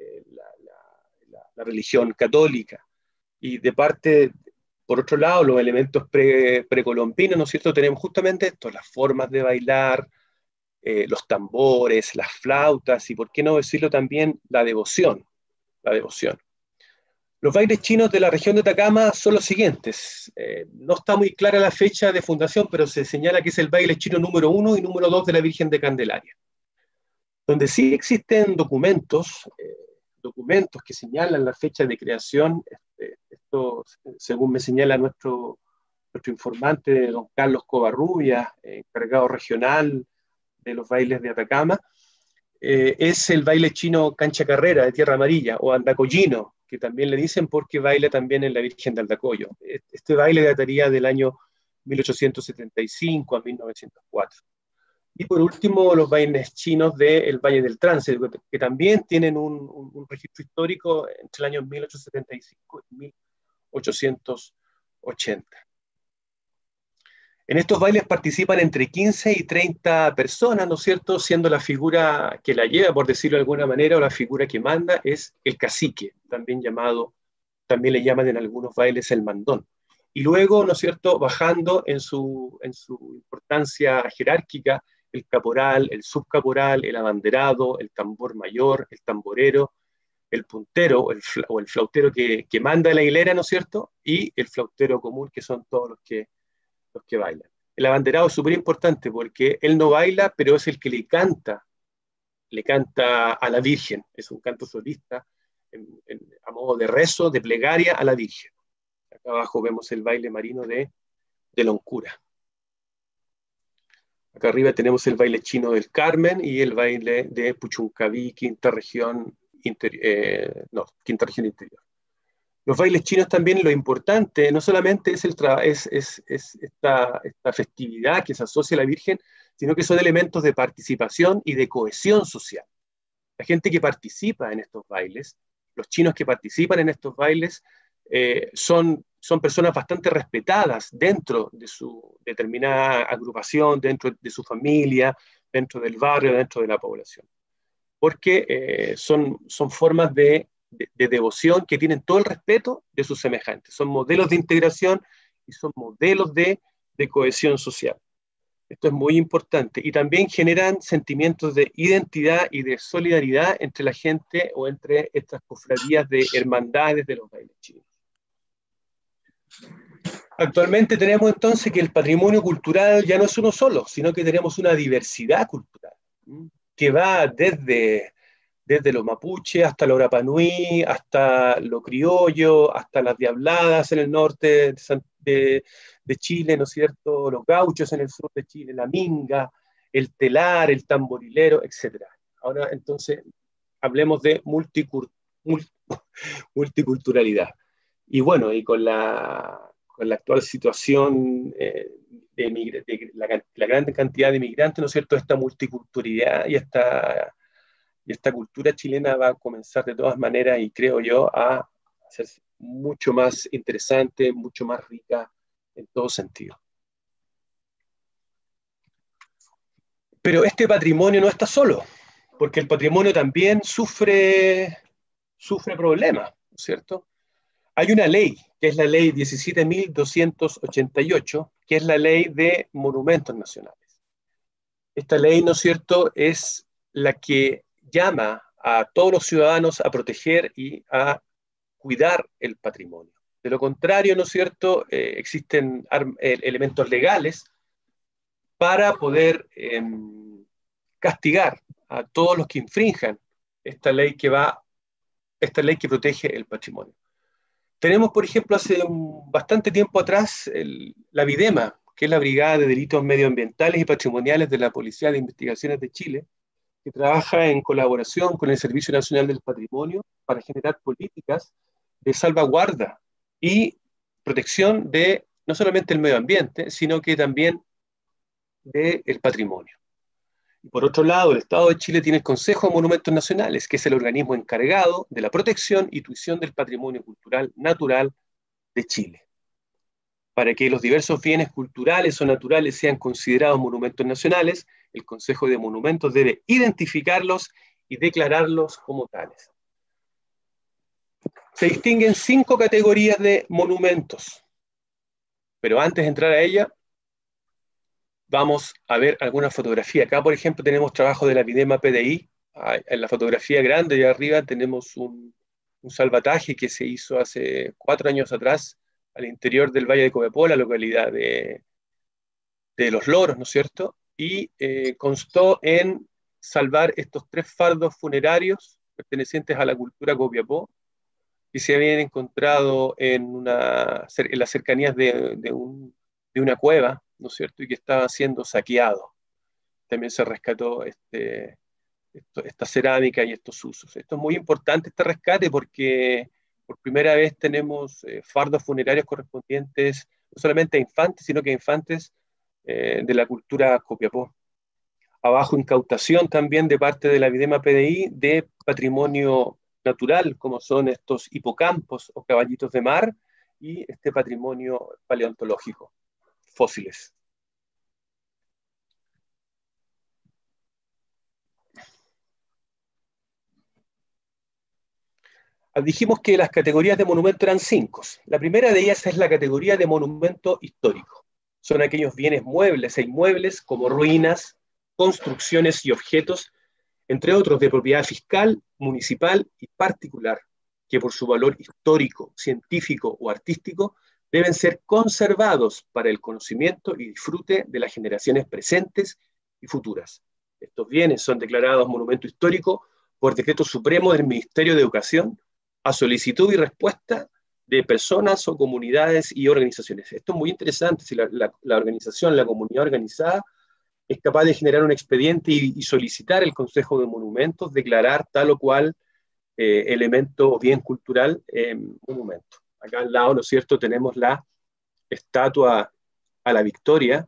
la religión católica, y de parte, por otro lado, los elementos precolombinos, ¿no es cierto?, tenemos justamente esto, las formas de bailar, los tambores, las flautas y, por qué no decirlo también, la devoción. La devoción. Los bailes chinos de la región de Atacama son los siguientes. No está muy clara la fecha de fundación, pero se señala que es el baile chino número 1 y número 2 de la Virgen de Candelaria. Donde sí existen documentos que señalan la fecha de creación, esto según me señala nuestro informante, don Carlos Covarrubias, encargado regional de los bailes de Atacama, es el baile chino cancha carrera de tierra amarilla, o andacoyino, que también le dicen porque baila también en la Virgen de Andacollo. Este baile dataría del año 1875 a 1904. Y por último, los bailes chinos del Valle del Trance, que también tienen un registro histórico entre el año 1875 y 1880. En estos bailes participan entre 15 y 30 personas, ¿no es cierto? Siendo la figura que la lleva, por decirlo de alguna manera, o la figura que manda, es el cacique, también le llaman en algunos bailes el mandón. Y luego, ¿no es cierto?, bajando en su importancia jerárquica, el caporal, el subcaporal, el abanderado, el tambor mayor, el tamborero, el puntero o el flautero que manda la hilera, ¿no es cierto?, y el flautero común, que son todos los que bailan. El abanderado es súper importante porque él no baila, pero es el que le canta a la Virgen. Es un canto solista a modo de rezo, de plegaria a la Virgen. Acá abajo vemos el baile marino de Loncura. Acá arriba tenemos el baile chino del Carmen y el baile de Puchuncaví, quinta región interior. Los bailes chinos también, lo importante no solamente es esta festividad que se asocia a la Virgen, sino que son elementos de participación y de cohesión social. La gente que participa en estos bailes, los chinos que participan en estos bailes, son personas bastante respetadas dentro de su determinada agrupación, dentro de su familia, dentro del barrio, dentro de la población. Porque son formas de devoción que tienen todo el respeto de sus semejantes. Son modelos de integración y son modelos de cohesión social. Esto es muy importante. Y también generan sentimientos de identidad y de solidaridad entre la gente o entre estas cofradías de hermandades de los bailes chinos. Actualmente tenemos entonces que el patrimonio cultural ya no es uno solo, sino que tenemos una diversidad cultural que va desde los mapuches hasta lo rapanui, hasta lo criollo, hasta las diabladas en el norte de Chile, ¿no es cierto? Los gauchos en el sur de Chile, la minga, el telar, el tamborilero, etc. Ahora, entonces, hablemos de multiculturalidad. Y bueno, y con la actual situación de la gran cantidad de inmigrantes, ¿no es cierto? Esta multiculturalidad y esta cultura chilena va a comenzar de todas maneras, y creo yo, a ser mucho más interesante, mucho más rica en todo sentido. Pero este patrimonio no está solo, porque el patrimonio también sufre problemas, ¿no es cierto? Hay una ley, que es la ley 17.288, que es la ley de monumentos nacionales. Esta ley, ¿no es cierto?, es la que llama a todos los ciudadanos a proteger y a cuidar el patrimonio. De lo contrario, ¿no es cierto?, existen elementos legales para poder castigar a todos los que infrinjan esta ley que protege el patrimonio. Tenemos, por ejemplo, hace bastante tiempo atrás, la Videma, que es la Brigada de Delitos Medioambientales y Patrimoniales de la Policía de Investigaciones de Chile, que trabaja en colaboración con el Servicio Nacional del Patrimonio para generar políticas de salvaguarda y protección de no solamente el medio ambiente, sino que también del patrimonio. Y por otro lado, el Estado de Chile tiene el Consejo de Monumentos Nacionales, que es el organismo encargado de la protección y tuición del patrimonio cultural natural de Chile. Para que los diversos bienes culturales o naturales sean considerados monumentos nacionales, el Consejo de Monumentos debe identificarlos y declararlos como tales. Se distinguen 5 categorías de monumentos, pero antes de entrar a ella, vamos a ver alguna fotografía. Acá, por ejemplo, tenemos trabajo de la Videma PDI. En la fotografía grande de arriba tenemos un salvataje que se hizo hace 4 años atrás al interior del Valle de Copiapó, la localidad de Los Loros, ¿no es cierto? Y constó en salvar estos 3 fardos funerarios pertenecientes a la cultura Copiapó, que se habían encontrado en las cercanías de una cueva, ¿no es cierto? Y que estaba siendo saqueado. También se rescató esta cerámica y estos usos. Esto es muy importante, este rescate, porque por primera vez tenemos fardos funerarios correspondientes no solamente a infantes, sino que a infantes de la cultura Copiapó. Abajo, incautación también de parte de la Videma PDI de patrimonio natural, como son estos hipocampos o caballitos de mar, y este patrimonio paleontológico, fósiles. Dijimos que las categorías de monumento eran 5. La primera de ellas es la categoría de monumento histórico. Son aquellos bienes muebles e inmuebles como ruinas, construcciones y objetos, entre otros de propiedad fiscal, municipal y particular, que por su valor histórico, científico o artístico deben ser conservados para el conocimiento y disfrute de las generaciones presentes y futuras. Estos bienes son declarados monumento histórico por decreto supremo del Ministerio de Educación a solicitud y respuesta de personas o comunidades y organizaciones. Esto es muy interesante, si la organización, la comunidad organizada, es capaz de generar un expediente y solicitar el Consejo de Monumentos, declarar tal o cual elemento o bien cultural monumento. Acá al lado, ¿no es cierto?, tenemos la estatua a la Victoria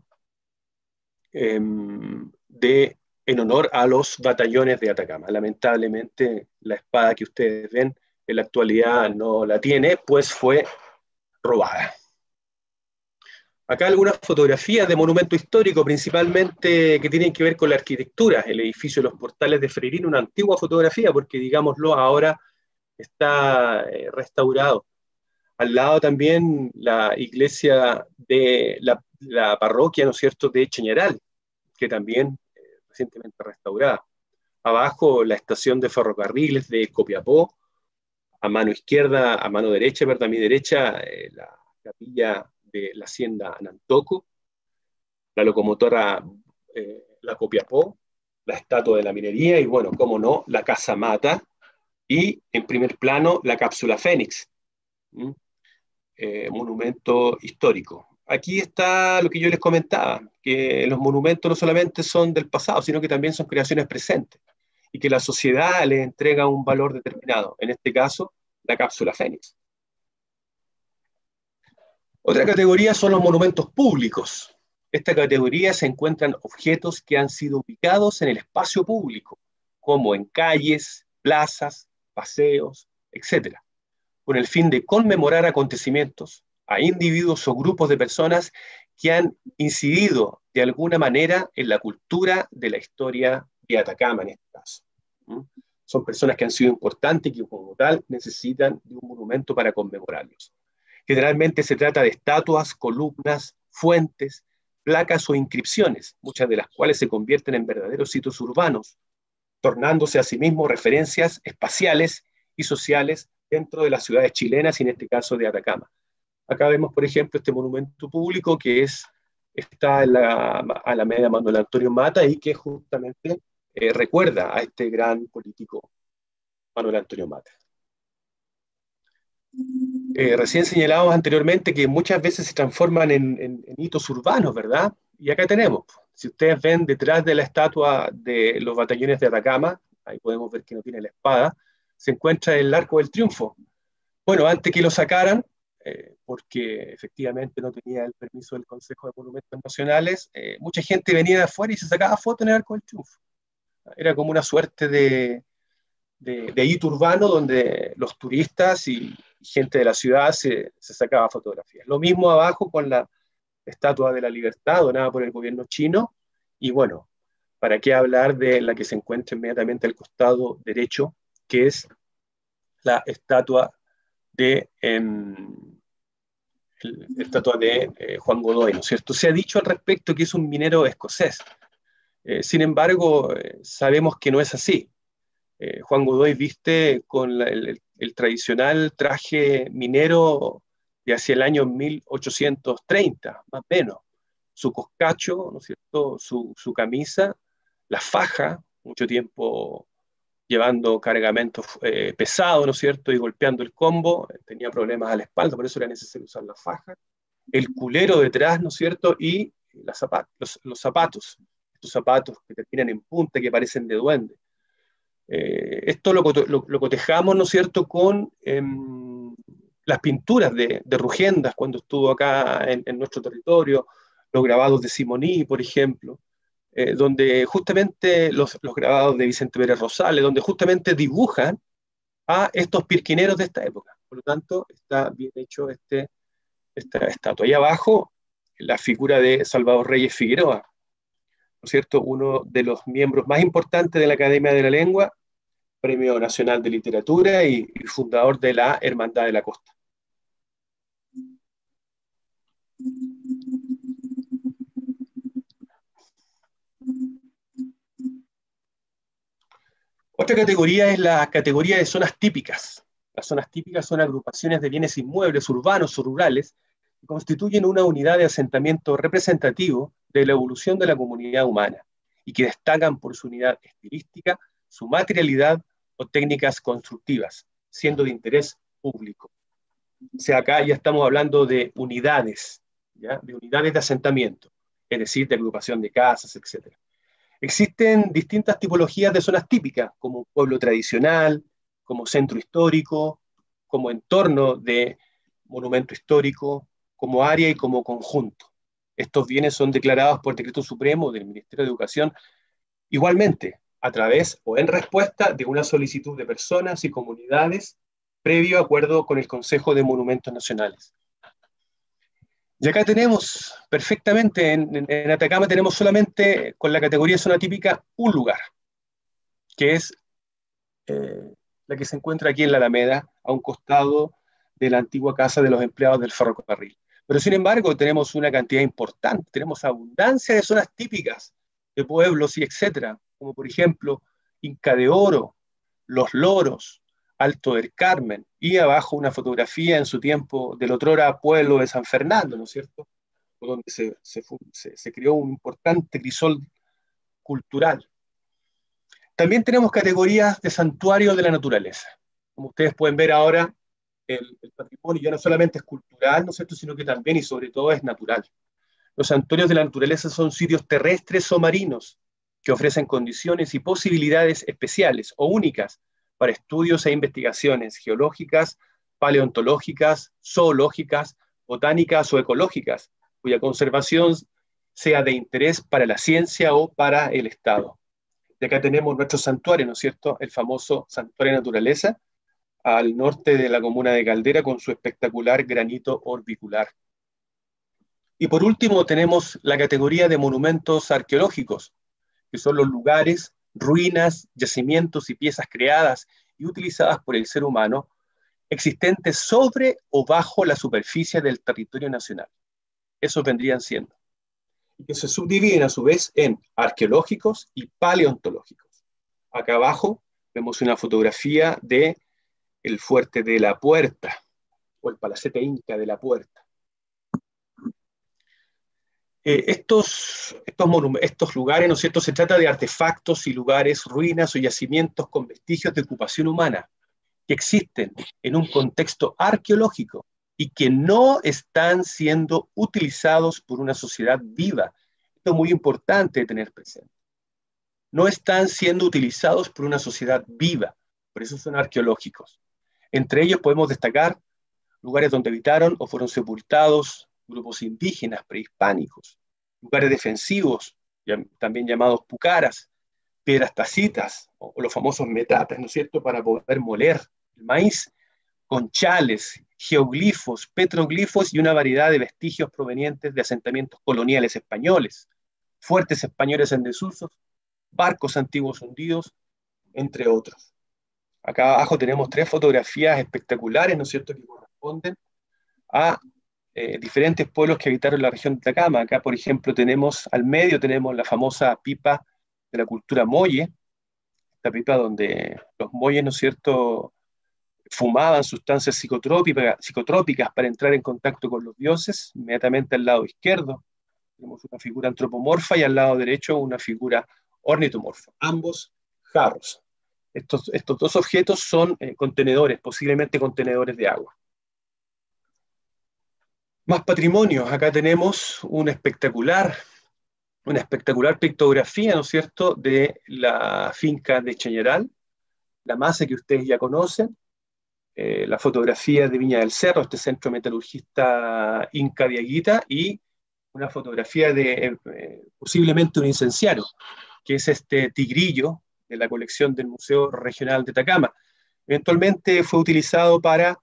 en honor a los batallones de Atacama. Lamentablemente, la espada que ustedes ven en la actualidad no la tiene, pues fue robada. Acá algunas fotografías de monumento histórico, principalmente que tienen que ver con la arquitectura. El edificio de los Portales de Freirina, una antigua fotografía, porque digámoslo, ahora está restaurado. Al lado también la iglesia de la parroquia, ¿no es cierto?, de Chañaral, que también recientemente restaurada. Abajo la estación de ferrocarriles de Copiapó, a mano izquierda, a mano derecha, perdón, a mi derecha, la capilla de la hacienda Anantoco, la locomotora la Copiapó, la estatua de la minería y, bueno, cómo no, la Casa Mata y, en primer plano, la cápsula Fénix, monumento histórico. Aquí está lo que yo les comentaba, que los monumentos no solamente son del pasado, sino que también son creaciones presentes y que la sociedad les entrega un valor determinado, en este caso, la cápsula Fénix. Otra categoría son los monumentos públicos. Esta categoría se encuentran objetos que han sido ubicados en el espacio público, como en calles, plazas, paseos, etc., con el fin de conmemorar acontecimientos a individuos o grupos de personas que han incidido de alguna manera en la cultura de la historia de Atacama, en este caso. Son personas que han sido importantes y que como tal necesitan de un monumento para conmemorarlos. Generalmente se trata de estatuas, columnas, fuentes, placas o inscripciones, muchas de las cuales se convierten en verdaderos sitios urbanos, tornándose a sí mismos referencias espaciales y sociales dentro de las ciudades chilenas y en este caso de Atacama. Acá vemos, por ejemplo, este monumento público que está en la Alameda Manuel Antonio Mata y que justamente recuerda a este gran político Manuel Antonio Mata. Recién señalábamos anteriormente que muchas veces se transforman en hitos urbanos, ¿verdad? Y acá tenemos, si ustedes ven detrás de la estatua de los batallones de Atacama, ahí podemos ver que no tiene la espada, se encuentra el Arco del Triunfo. Bueno, antes que lo sacaran, porque efectivamente no tenía el permiso del Consejo de Monumentos Nacionales, mucha gente venía de afuera y se sacaba fotos en el Arco del Triunfo. Era como una suerte de hito urbano donde los turistas y gente de la ciudad se sacaba fotografías. Lo mismo abajo con la Estatua de la Libertad donada por el gobierno chino y bueno, ¿para qué hablar de la que se encuentra inmediatamente al costado derecho, que es la estatua de estatua de Juan Godoy, ¿no es cierto? Se ha dicho al respecto que es un minero escocés. Sin embargo, sabemos que no es así. Juan Godoy viste con el tradicional traje minero de hacia el año 1830, más o menos. Su coscacho, ¿no es cierto? Su camisa, la faja, mucho tiempo llevando cargamentos pesados, ¿no es cierto? Y golpeando el combo, tenía problemas a la espalda, por eso era necesario usar la faja. El culero detrás, ¿no es cierto? Y los zapatos, estos zapatos que terminan en punta, que parecen de duende. Esto lo cotejamos, ¿no es cierto?, con las pinturas de Rugendas cuando estuvo acá en nuestro territorio, los grabados de Simoní, por ejemplo, donde justamente los grabados de Vicente Pérez Rosales, donde justamente dibujan a estos pirquineros de esta época. Por lo tanto, está bien hecho esta estatua. Ahí abajo, la figura de Salvador Reyes Figueroa, ¿no es cierto?, uno de los miembros más importantes de la Academia de la Lengua, Premio Nacional de Literatura y fundador de la Hermandad de la Costa. Otra categoría es la categoría de zonas típicas. Las zonas típicas son agrupaciones de bienes inmuebles urbanos o rurales que constituyen una unidad de asentamiento representativo de la evolución de la comunidad humana y que destacan por su unidad estilística, su materialidad o técnicas constructivas, siendo de interés público. O sea, acá ya estamos hablando de unidades, ¿ya? De unidades de asentamiento, es decir, de agrupación de casas, etc. Existen distintas tipologías de zonas típicas, como pueblo tradicional, como centro histórico, como entorno de monumento histórico, como área y como conjunto. Estos bienes son declarados por decreto supremo del Ministerio de Educación, igualmente a través o en respuesta de una solicitud de personas y comunidades previo acuerdo con el Consejo de Monumentos Nacionales. Y acá tenemos perfectamente, en Atacama tenemos solamente con la categoría de zona típica un lugar, que es la que se encuentra aquí en la Alameda, a un costado de la antigua casa de los empleados del ferrocarril. Pero sin embargo tenemos una cantidad importante, tenemos abundancia de zonas típicas, de pueblos y etcétera, como por ejemplo Inca de Oro, Los Loros, Alto del Carmen, y abajo una fotografía en su tiempo del otrora pueblo de San Fernando, ¿no es cierto?, donde se creó un importante crisol cultural. También tenemos categorías de santuarios de la naturaleza. Como ustedes pueden ver ahora, el patrimonio ya no solamente es cultural, ¿no es cierto?, sino que también y sobre todo es natural. Los santuarios de la naturaleza son sitios terrestres o marinos que ofrecen condiciones y posibilidades especiales o únicas para estudios e investigaciones geológicas, paleontológicas, zoológicas, botánicas o ecológicas, cuya conservación sea de interés para la ciencia o para el Estado. Y acá tenemos nuestro santuario, ¿no es cierto?, el famoso Santuario de Naturaleza, al norte de la comuna de Caldera, con su espectacular granito orbicular. Y por último tenemos la categoría de monumentos arqueológicos, que son los lugares, ruinas, yacimientos y piezas creadas y utilizadas por el ser humano, existentes sobre o bajo la superficie del territorio nacional. Esos vendrían siendo. Y que se subdividen a su vez en arqueológicos y paleontológicos. Acá abajo vemos una fotografía de el fuerte de la Puerta, o el palacete inca de la Puerta. Estos lugares, ¿no es cierto?, se trata de artefactos y lugares, ruinas o yacimientos con vestigios de ocupación humana que existen en un contexto arqueológico y que no están siendo utilizados por una sociedad viva. Esto es muy importante de tener presente. No están siendo utilizados por una sociedad viva, por eso son arqueológicos. Entre ellos podemos destacar lugares donde habitaron o fueron sepultados grupos indígenas prehispánicos, lugares defensivos, también llamados pucaras, piedras tacitas o los famosos metates, ¿no es cierto?, para poder moler el maíz, conchales, geoglifos, petroglifos y una variedad de vestigios provenientes de asentamientos coloniales españoles, fuertes españoles en desuso, barcos antiguos hundidos, entre otros. Acá abajo tenemos 3 fotografías espectaculares, ¿no es cierto?, que corresponden a diferentes pueblos que habitaron la región de Atacama. Acá, por ejemplo, tenemos al medio tenemos la famosa pipa de la cultura Molle, esta pipa donde los Molles, ¿no es cierto?, fumaban sustancias psicotrópicas para entrar en contacto con los dioses. Inmediatamente al lado izquierdo tenemos una figura antropomorfa y al lado derecho una figura ornitomorfa, ambos jarros. Estos dos objetos son contenedores, posiblemente contenedores de agua. Más patrimonios, acá tenemos una espectacular pictografía, ¿no es cierto?, de la finca de Chañaral, la masa que ustedes ya conocen, la fotografía de Viña del Cerro, este centro metalurgista Inca de Aguita, y una fotografía de posiblemente un incenciario, que es este tigrillo de la colección del Museo Regional de Atacama. Eventualmente fue utilizado para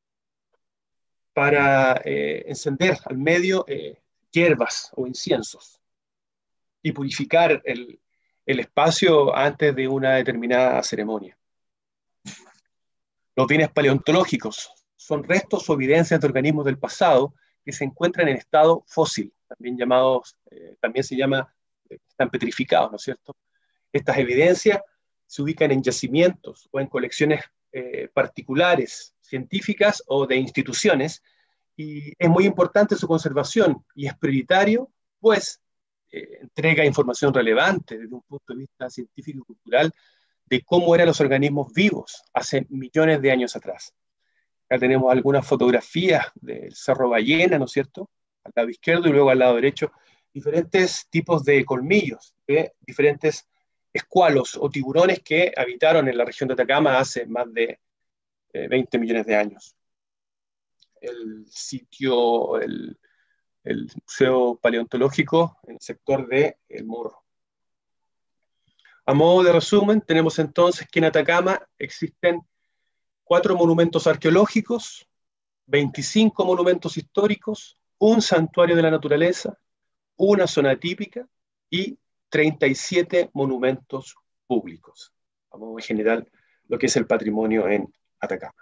encender al medio hierbas o inciensos y purificar el espacio antes de una determinada ceremonia. Los bienes paleontológicos son restos o evidencias de organismos del pasado que se encuentran en estado fósil, también llamados, también se llama, están petrificados, ¿no es cierto? Estas evidencias se ubican en yacimientos o en colecciones particulares, científicas o de instituciones, y es muy importante su conservación y es prioritario, pues entrega información relevante desde un punto de vista científico y cultural de cómo eran los organismos vivos hace millones de años atrás. Acá tenemos algunas fotografías del Cerro Ballena, ¿no es cierto?, al lado izquierdo, y luego al lado derecho, diferentes tipos de colmillos, de diferentes escualos o tiburones que habitaron en la región de Atacama hace más de 20 millones de años. El sitio, el Museo Paleontológico en el sector de El Morro. A modo de resumen, tenemos entonces que en Atacama existen 4 monumentos arqueológicos, 25 monumentos históricos, un santuario de la naturaleza, una zona típica y 37 monumentos públicos. A modo en general, lo que es el patrimonio en Atacama.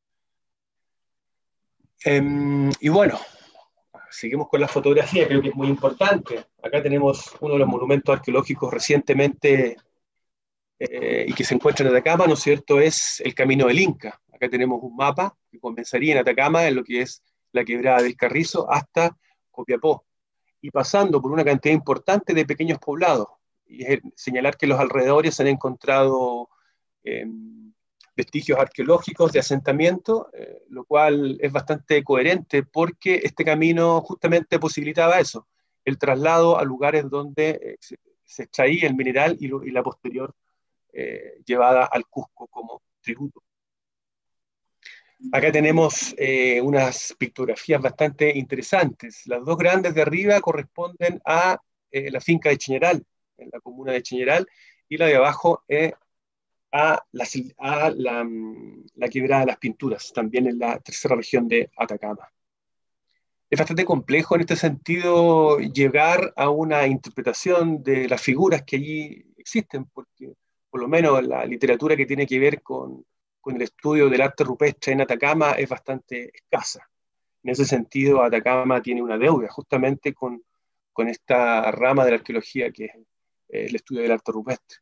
Y bueno, seguimos con la fotografía, creo que es muy importante. Acá tenemos uno de los monumentos arqueológicos recientemente y que se encuentra en Atacama, ¿no es cierto?, es el Camino del Inca. Acá tenemos un mapa que comenzaría en Atacama, en lo que es la quebrada del Carrizo, hasta Copiapó, y pasando por una cantidad importante de pequeños poblados. Y es señalar que en los alrededores se han encontrado vestigios arqueológicos de asentamiento, lo cual es bastante coherente porque este camino justamente posibilitaba eso, el traslado a lugares donde se extraía el mineral y la posterior llevada al Cusco como tributo. Acá tenemos unas pictografías bastante interesantes. Las dos grandes de arriba corresponden a la finca de Chañaral, en la comuna de Chañaral, y la de abajo a la quebrada de las Pinturas, también en la tercera región de Atacama. Es bastante complejo en este sentido llegar a una interpretación de las figuras que allí existen, porque por lo menos la literatura que tiene que ver con el estudio del arte rupestre en Atacama es bastante escasa. En ese sentido, Atacama tiene una deuda justamente con esta rama de la arqueología que es el estudio del arte rupestre.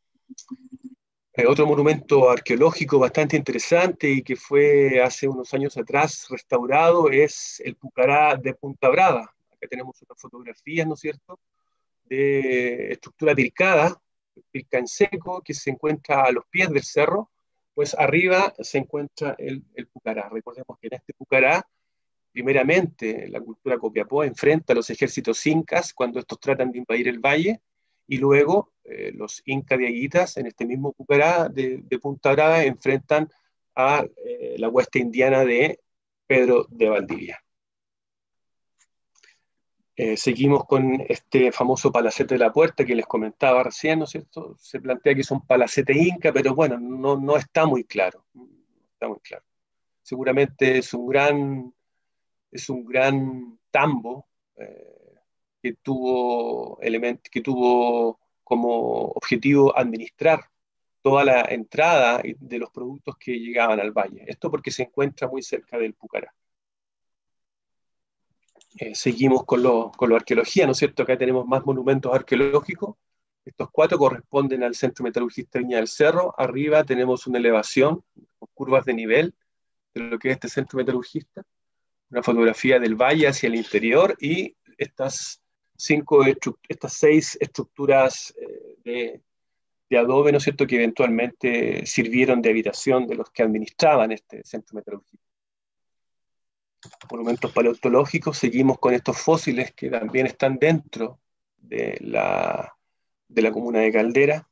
Otro monumento arqueológico bastante interesante y que fue hace unos años atrás restaurado es el Pucará de Punta Brava. Acá tenemos unas fotografías, ¿no es cierto?, de estructura pircada, pirca en seco, que se encuentra a los pies del cerro, pues arriba se encuentra el Pucará. Recordemos que en este Pucará, primeramente, la cultura Copiapó enfrenta a los ejércitos incas cuando estos tratan de invadir el valle, y luego los incas de Aguitas, en este mismo Pucará de Punta Brava, enfrentan a la hueste indiana de Pedro de Valdivia. Seguimos con este famoso palacete de la puerta que les comentaba recién, ¿no es cierto? Se plantea que es un palacete inca, pero bueno, no está muy claro. No está muy claro. Seguramente es un gran tambo que tuvo como objetivo administrar toda la entrada de los productos que llegaban al valle. Esto porque se encuentra muy cerca del Pucará. Seguimos con la arqueología, ¿no es cierto? Acá tenemos más monumentos arqueológicos. Estos 4 corresponden al Centro Metalurgista Viña del Cerro. Arriba tenemos una elevación con curvas de nivel de lo que es este Centro Metalurgista. Una fotografía del valle hacia el interior y estas 6 estructuras de adobe, ¿no es cierto?, que eventualmente sirvieron de habitación de los que administraban este Centro Metalurgista. Monumentos paleontológicos, seguimos con estos fósiles que también están dentro de la comuna de Caldera.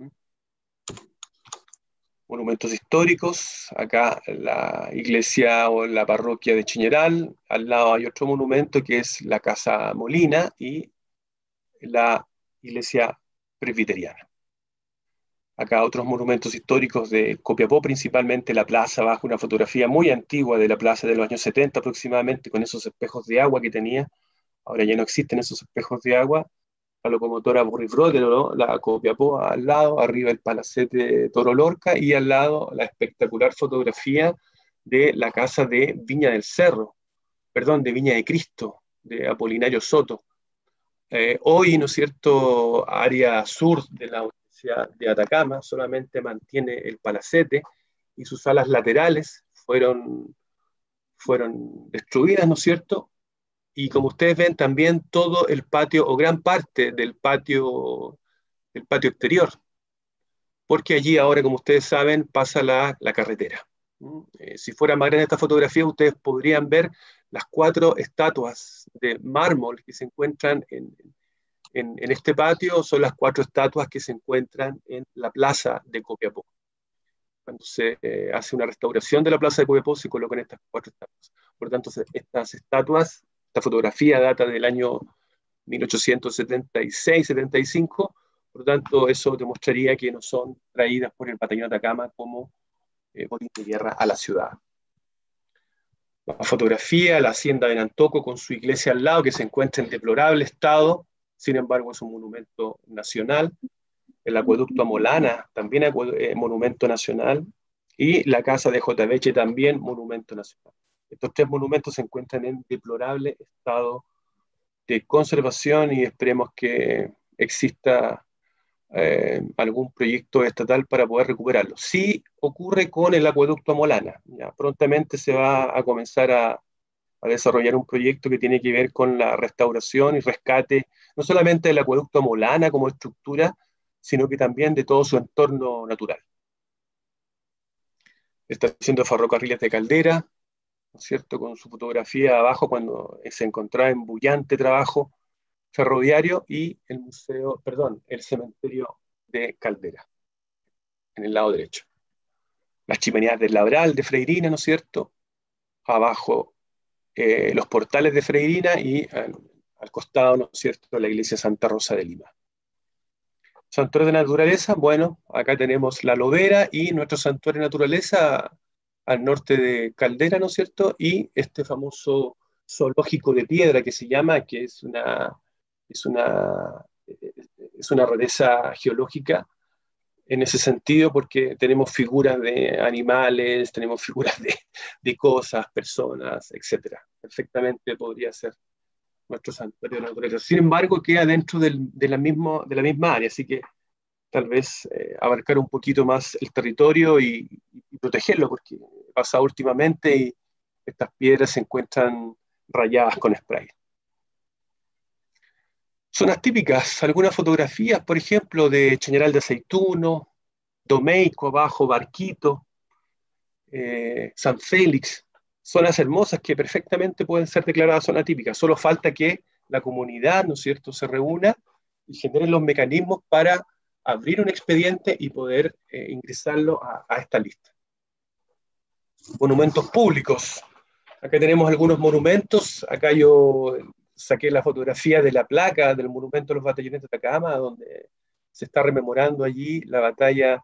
Monumentos históricos, acá la iglesia o la parroquia de Chiñeral, al lado hay otro monumento que es la Casa Molina y la iglesia presbiteriana. Acá otros monumentos históricos de Copiapó, principalmente la plaza, bajo una fotografía muy antigua de la plaza de los años 70 aproximadamente, con esos espejos de agua que tenía. Ahora ya no existen esos espejos de agua. La locomotora Burri-Brodero, ¿no? La Copiapó al lado, arriba el palacete Toro Lorca y al lado la espectacular fotografía de la casa de Viña del Cerro, perdón, de Viña de Cristo, de Apolinario Soto. Hoy, ¿no es cierto?, área sur de la Universidad de Atacama solamente mantiene el palacete y sus alas laterales fueron destruidas, ¿no es cierto? Y como ustedes ven, también todo el patio, o gran parte del patio exterior, porque allí ahora, como ustedes saben, pasa la carretera. Si fuera más grande esta fotografía, ustedes podrían ver las 4 estatuas de mármol que se encuentran en este patio, son las 4 estatuas que se encuentran en la plaza de Copiapó. Cuando se hace una restauración de la plaza de Copiapó, se colocan estas 4 estatuas. Por lo tanto, estas estatuas, esta fotografía data del año 1876-75, por lo tanto, eso demostraría que no son traídas por el batallón de Atacama como botín de guerra a la ciudad. La fotografía, la hacienda de Nantoco con su iglesia al lado, que se encuentra en deplorable estado, sin embargo es un monumento nacional. El acueducto Amolana, también monumento nacional, y la casa de J. Beche, también monumento nacional. Estos 3 monumentos se encuentran en deplorable estado de conservación y esperemos que exista algún proyecto estatal para poder recuperarlo. Sí ocurre con el acueducto Amolana. Ya prontamente se va a comenzar a desarrollar un proyecto que tiene que ver con la restauración y rescate, no solamente del acueducto Amolana como estructura, sino que también de todo su entorno natural. Estación de ferrocarriles de Caldera, ¿no es cierto?, con su fotografía abajo cuando se encontraba en bullante trabajo ferroviario, y el museo, perdón, el cementerio de Caldera, en el lado derecho. Las chimeneas del Labral de Freirina, ¿no es cierto? Abajo los portales de Freirina y al costado, ¿no es cierto?, la iglesia Santa Rosa de Lima. Santuario de naturaleza, bueno, acá tenemos la Lobera y nuestro santuario de naturaleza al norte de Caldera, ¿no es cierto? Y este famoso zoológico de piedra que se llama, que es una rareza geológica en ese sentido, porque tenemos figuras de animales, tenemos figuras de cosas, personas, etc. Perfectamente podría ser nuestro santuario de la naturaleza. Sin embargo, queda dentro de la misma área, así que tal vez abarcar un poquito más el territorio y protegerlo, porque pasa últimamente y estas piedras se encuentran rayadas con spray. Zonas típicas, algunas fotografías, por ejemplo, de Chañaral de Aceituno, Domeico abajo, Barquito, San Félix, zonas hermosas que perfectamente pueden ser declaradas zona típica. Solo falta que la comunidad, ¿no es cierto?, se reúna y genere los mecanismos para abrir un expediente y poder ingresarlo a esta lista. Monumentos públicos. Acá tenemos algunos monumentos. Acá yo saqué la fotografía de la placa del monumento a los batallones de Atacama, donde se está rememorando allí la batalla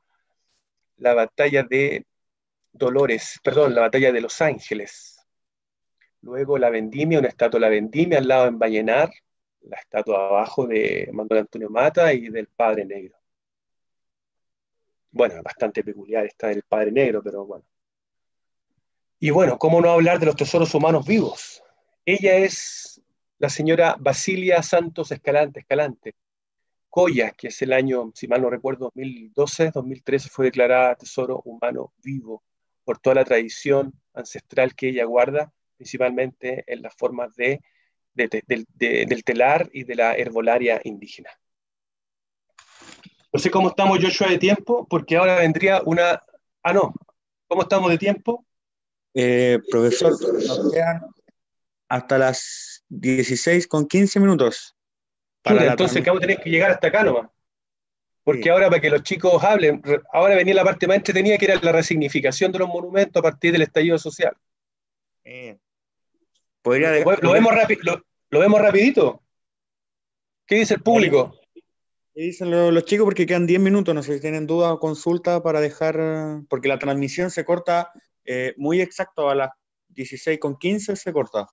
de Dolores, perdón, la batalla de Los Ángeles. Luego la Vendimia, una estatua de la Vendimia al lado en Vallenar, la estatua abajo de Manuel Antonio Mata y del Padre Negro. Bueno, bastante peculiar está el Padre Negro, pero bueno. Y bueno, ¿cómo no hablar de los tesoros humanos vivos? Ella es la señora Basilia Santos Escalante. Coya, que es el año, si mal no recuerdo, 2012, 2013, fue declarada Tesoro Humano Vivo por toda la tradición ancestral que ella guarda, principalmente en las formas del telar y de la herbolaria indígena. No sé cómo estamos, Joshua, de tiempo, porque ahora vendría una... Ah, no. ¿Cómo estamos de tiempo? Profesor, nos quedan hasta las 16:15 para Chuta, la entonces que transmisión. vamos a tener que llegar hasta acá nomás. Porque Sí. ahora para que los chicos hablen, ahora venía la parte más entretenida que era la resignificación de los monumentos a partir del estallido social. Lo vemos rapidito. ¿Qué dice el público? ¿Qué dicen los chicos? Porque quedan 10 minutos, no sé si tienen duda o consulta para dejar, porque la transmisión se corta muy exacto a las 16:15 se corta.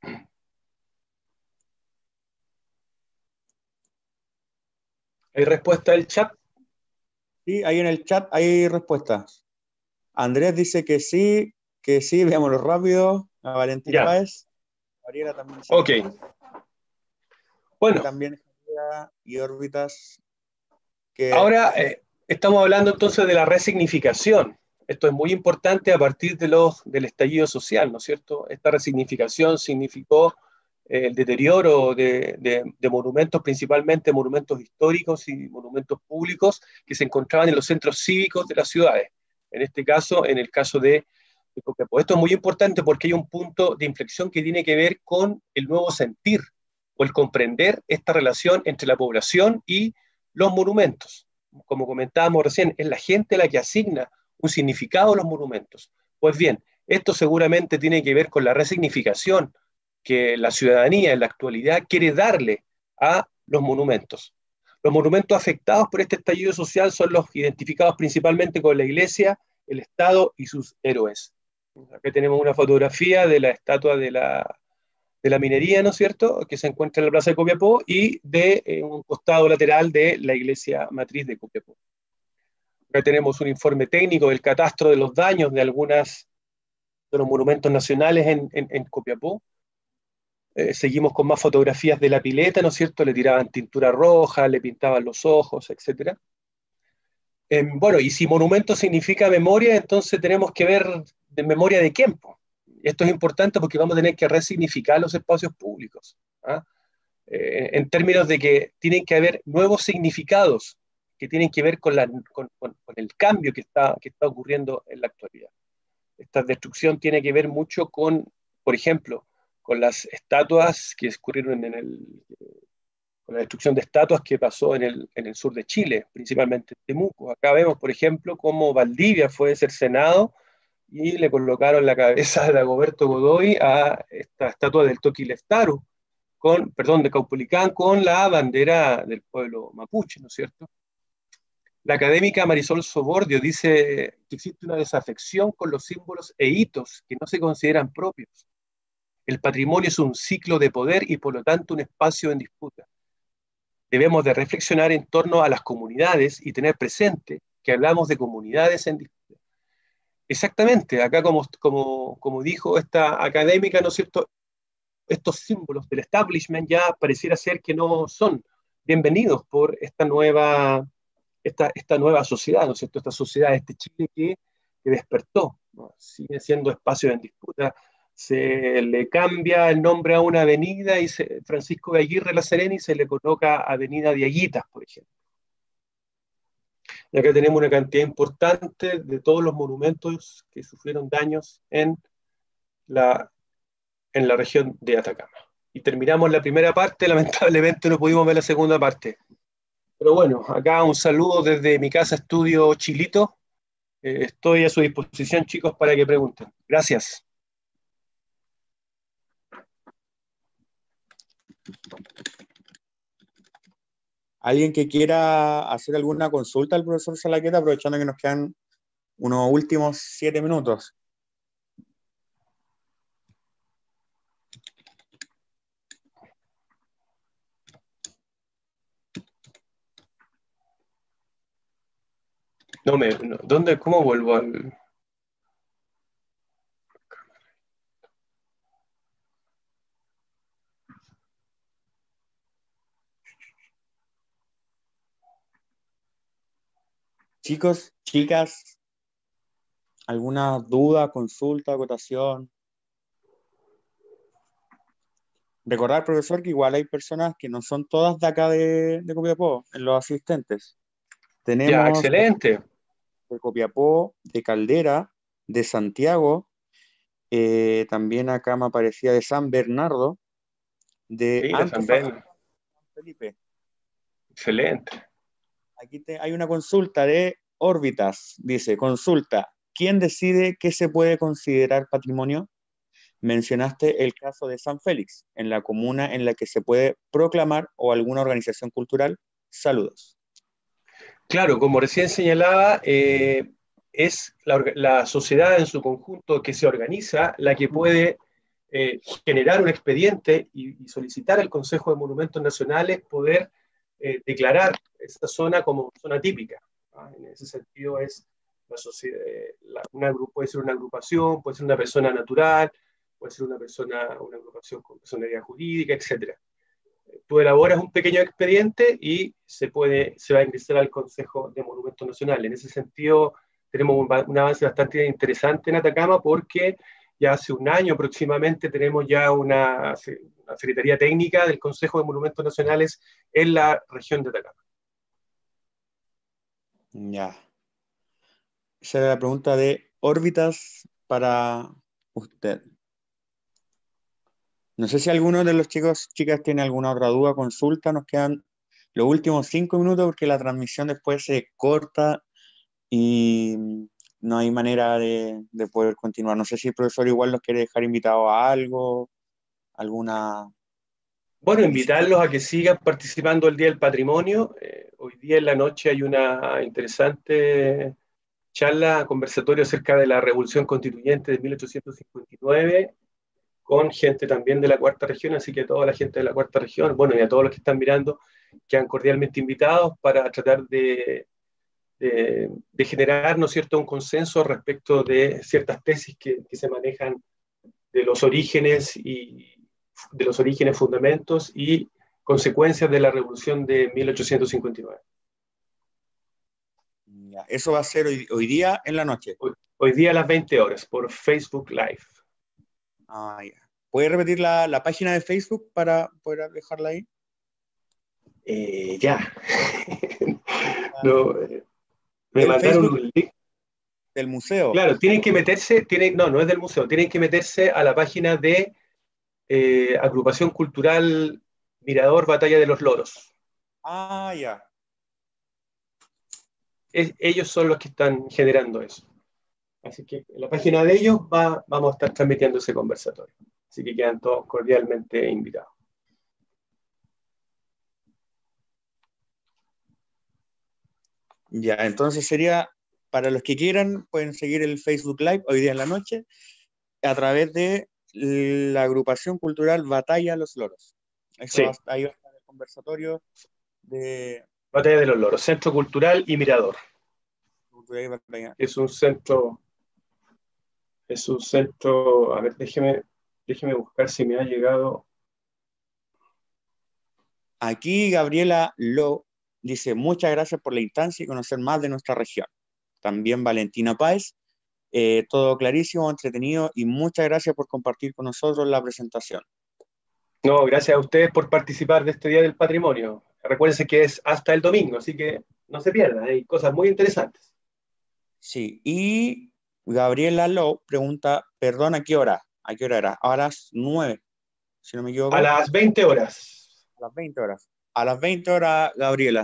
¿Hay respuesta del chat? Sí, ahí en el chat hay respuestas. Andrés dice que sí, veámoslo rápido. A Valentín Ya, Páez. Gabriela también dice ok. que sí. Y Bueno, también y órbitas que ahora estamos hablando entonces de la resignificación. Esto es muy importante a partir del estallido social, ¿no es cierto? Esta resignificación significó el deterioro de monumentos, principalmente monumentos históricos y monumentos públicos que se encontraban en los centros cívicos de las ciudades. En este caso, en el caso de Copiapó. Esto es muy importante porque hay un punto de inflexión que tiene que ver con el nuevo sentir o el comprender esta relación entre la población y los monumentos. Como comentábamos recién, es la gente la que asigna un significado a los monumentos. Pues bien, esto seguramente tiene que ver con la resignificación que la ciudadanía en la actualidad quiere darle a los monumentos. Los monumentos afectados por este estallido social son los identificados principalmente con la iglesia, el Estado y sus héroes. Aquí tenemos una fotografía de la estatua de la minería, ¿no es cierto?, que se encuentra en la plaza de Copiapó y de un costado lateral de la iglesia matriz de Copiapó. Acá tenemos un informe técnico del catastro de los daños de algunos de los monumentos nacionales en Copiapó. Seguimos con más fotografías de la pileta, ¿no es cierto? Le tiraban tintura roja, le pintaban los ojos, etc. Bueno, y si monumento significa memoria, entonces tenemos que ver de memoria de quién. Esto es importante porque vamos a tener que resignificar los espacios públicos, ¿ah? En términos de que tienen que haber nuevos significados que tienen que ver con el cambio que está ocurriendo en la actualidad. Esta destrucción tiene que ver mucho con, por ejemplo, con las estatuas que ocurrieron con la destrucción de estatuas que pasó en el sur de Chile, principalmente en Temuco. Acá vemos, por ejemplo, cómo Valdivia fue cercenado y le colocaron la cabeza de Dagoberto Godoy a esta estatua del Toqui Leftaru, de Caupolicán, con la bandera del pueblo mapuche, ¿no es cierto? La académica Marisol Sobordio dice que existe una desafección con los símbolos e hitos que no se consideran propios. El patrimonio es un ciclo de poder y por lo tanto un espacio en disputa. Debemos de reflexionar en torno a las comunidades y tener presente que hablamos de comunidades en disputa. Exactamente, acá como dijo esta académica, ¿no es cierto?, estos símbolos del establishment ya pareciera ser que no son bienvenidos por esta nueva sociedad, ¿no es cierto?, esta sociedad, este Chile que despertó, ¿no? Sigue siendo espacio en disputa. Se le cambia el nombre a una avenida Francisco de Aguirre La Serena y se le coloca Avenida Diaguitas, por ejemplo. Y acá tenemos una cantidad importante de todos los monumentos que sufrieron daños la, en la región de Atacama. Y terminamos la primera parte, lamentablemente no pudimos ver la segunda parte. Pero bueno, acá un saludo desde mi casa estudio Chilito. Estoy a su disposición, chicos, para que pregunten. Gracias. alguien que quiera hacer alguna consulta al profesor Salaqueta, aprovechando que nos quedan unos últimos 7 minutos. ¿Cómo vuelvo al...? Chicos, chicas, ¿alguna duda, consulta, acotación? Recordar, profesor, que igual hay personas que no son todas de acá de Copiapó, en los asistentes. Ya, Tenemos excelente. de Copiapó, de Caldera, de Santiago, también acá me aparecía de San Bernardo, de Mira, San Antofagasta, Ben, Felipe. excelente. Aquí hay una consulta de órbitas. Dice, consulta, ¿quién decide qué se puede considerar patrimonio? Mencionaste el caso de San Félix, en la comuna en la que se puede proclamar o alguna organización cultural. Saludos. Claro, como recién señalaba, es la sociedad en su conjunto que se organiza la que puede generar un expediente y solicitar al Consejo de Monumentos Nacionales poder declarar esa zona como zona típica. ¿Ah? En ese sentido es la sociedad, puede ser una agrupación, puede ser una persona natural, puede ser una agrupación con personalidad jurídica, etcétera. Tú elaboras un pequeño expediente y se va a ingresar al Consejo de Monumentos Nacionales. En ese sentido, tenemos un avance bastante interesante en Atacama porque ya hace un año aproximadamente tenemos ya una Secretaría Técnica del Consejo de Monumentos Nacionales en la región de Atacama. Ya. Esa era la pregunta de órbitas para usted. No sé si alguno de los chicos, chicas, tiene alguna otra duda, consulta. Nos quedan los últimos 5 minutos porque la transmisión después se corta y no hay manera de poder continuar. No sé si el profesor igual nos quiere dejar invitados a algo, alguna Bueno, visita. invitarlos a que sigan participando el Día del Patrimonio. Hoy día en la noche hay una interesante charla, conversatorio acerca de la Revolución Constituyente de 1859 con gente también de la cuarta región, así que a toda la gente de la cuarta región, bueno, y a todos los que están mirando, quedan cordialmente invitados para tratar de generar, ¿no es cierto?, un consenso respecto de ciertas tesis que se manejan de los orígenes fundamentos y consecuencias de la Revolución de 1859. Ya, eso va a ser hoy día en la noche. Hoy día a las 20 horas por Facebook Live. Ah, ya. ¿Puede repetir la página de Facebook para poder dejarla ahí? Ya. No, me El mandaron Facebook un link. del museo. Claro, tienen que meterse, no es del museo, tienen que meterse a la página de Agrupación Cultural Mirador Batalla de los Loros. Ah, ya. Ellos son los que están generando eso. Así que en la página de ellos vamos a estar transmitiendo ese conversatorio. Así que quedan todos cordialmente invitados. Ya, entonces sería, para los que quieran, pueden seguir el Facebook Live hoy día en la noche a través de la agrupación cultural Batalla Los Loros. Eso Sí, ahí va a estar el conversatorio de Batalla de los Loros, Centro Cultural y Mirador. Cultura y Batalla. Es un centro, a ver, déjeme buscar si me ha llegado. Aquí Gabriela Lo dice, muchas gracias por la instancia y conocer más de nuestra región. También Valentina Páez, todo clarísimo, entretenido y muchas gracias por compartir con nosotros la presentación. No, gracias a ustedes por participar de este Día del Patrimonio. Recuérdense que es hasta el domingo, así que no se pierdan, hay cosas muy interesantes. Sí, y Gabriela Lo pregunta, perdón, ¿a qué hora? ¿A qué hora era? A las 9, si no me A equivoco. las 20 horas. A las 20 horas. A las 20 horas, Gabriela.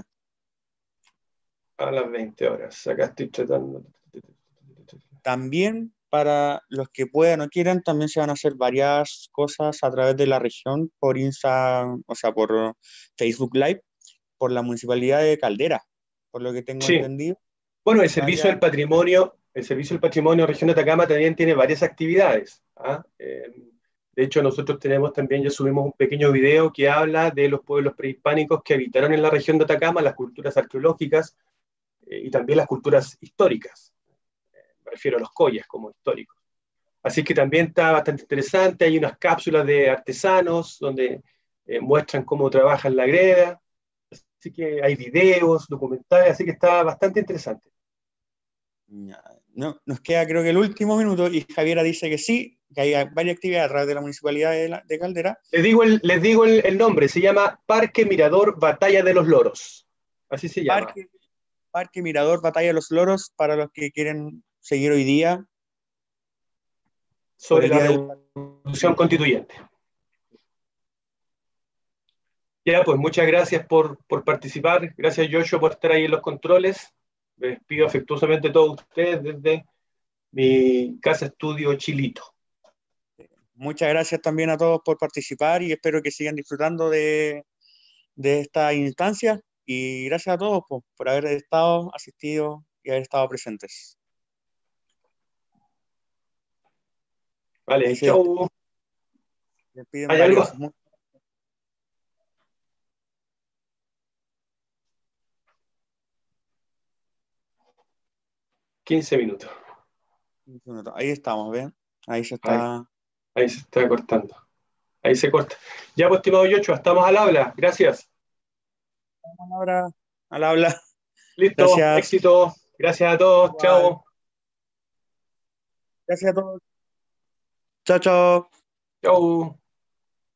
A las 20 horas. Acá estoy tratando. También para los que puedan o quieran, también se van a hacer varias cosas a través de la región por Insta, o sea, por Facebook Live, por la Municipalidad de Caldera, por lo que tengo Sí. entendido. Bueno, el Servicio del Patrimonio Región de Atacama también tiene varias actividades. ¿Ah? De hecho, nosotros ya subimos un pequeño video que habla de los pueblos prehispánicos que habitaron en la región de Atacama, las culturas arqueológicas y también las culturas históricas. Me refiero a los collas como históricos. Así que también está bastante interesante. Hay unas cápsulas de artesanos donde muestran cómo trabajan la greda. Así que hay videos, documentales, así que está bastante interesante. Ya, no, nos queda creo que el último minuto y Javiera dice que sí, que hay varias actividades a través de la Municipalidad de Caldera. Les digo el nombre, se llama Parque Mirador Batalla de los Loros. Así se llama. Parque Mirador Batalla de los Loros, para los que quieren seguir hoy día, por Sobre el la día del... Revolución Constituyente. Ya, pues muchas gracias por participar. Gracias, Joshua, por estar ahí en los controles. Me despido afectuosamente a todos ustedes desde mi casa estudio Chilito. Muchas gracias también a todos por participar y espero que sigan disfrutando de esta instancia. Y gracias a todos por haber estado, asistido y haber estado presentes. Vale, Ahí se chau. despiden ¿Hay algo? varios. 15 minutos. Ahí estamos, ¿ven? Ahí se Ahí, está. ahí se está cortando. Ahí se corta. Ya, pues, estimado Joshua, estamos al habla. Gracias. Ahora al habla. Listo, Gracias. éxito. Gracias a todos. Igual. Chao. Gracias a todos. Chao, chao. Chao.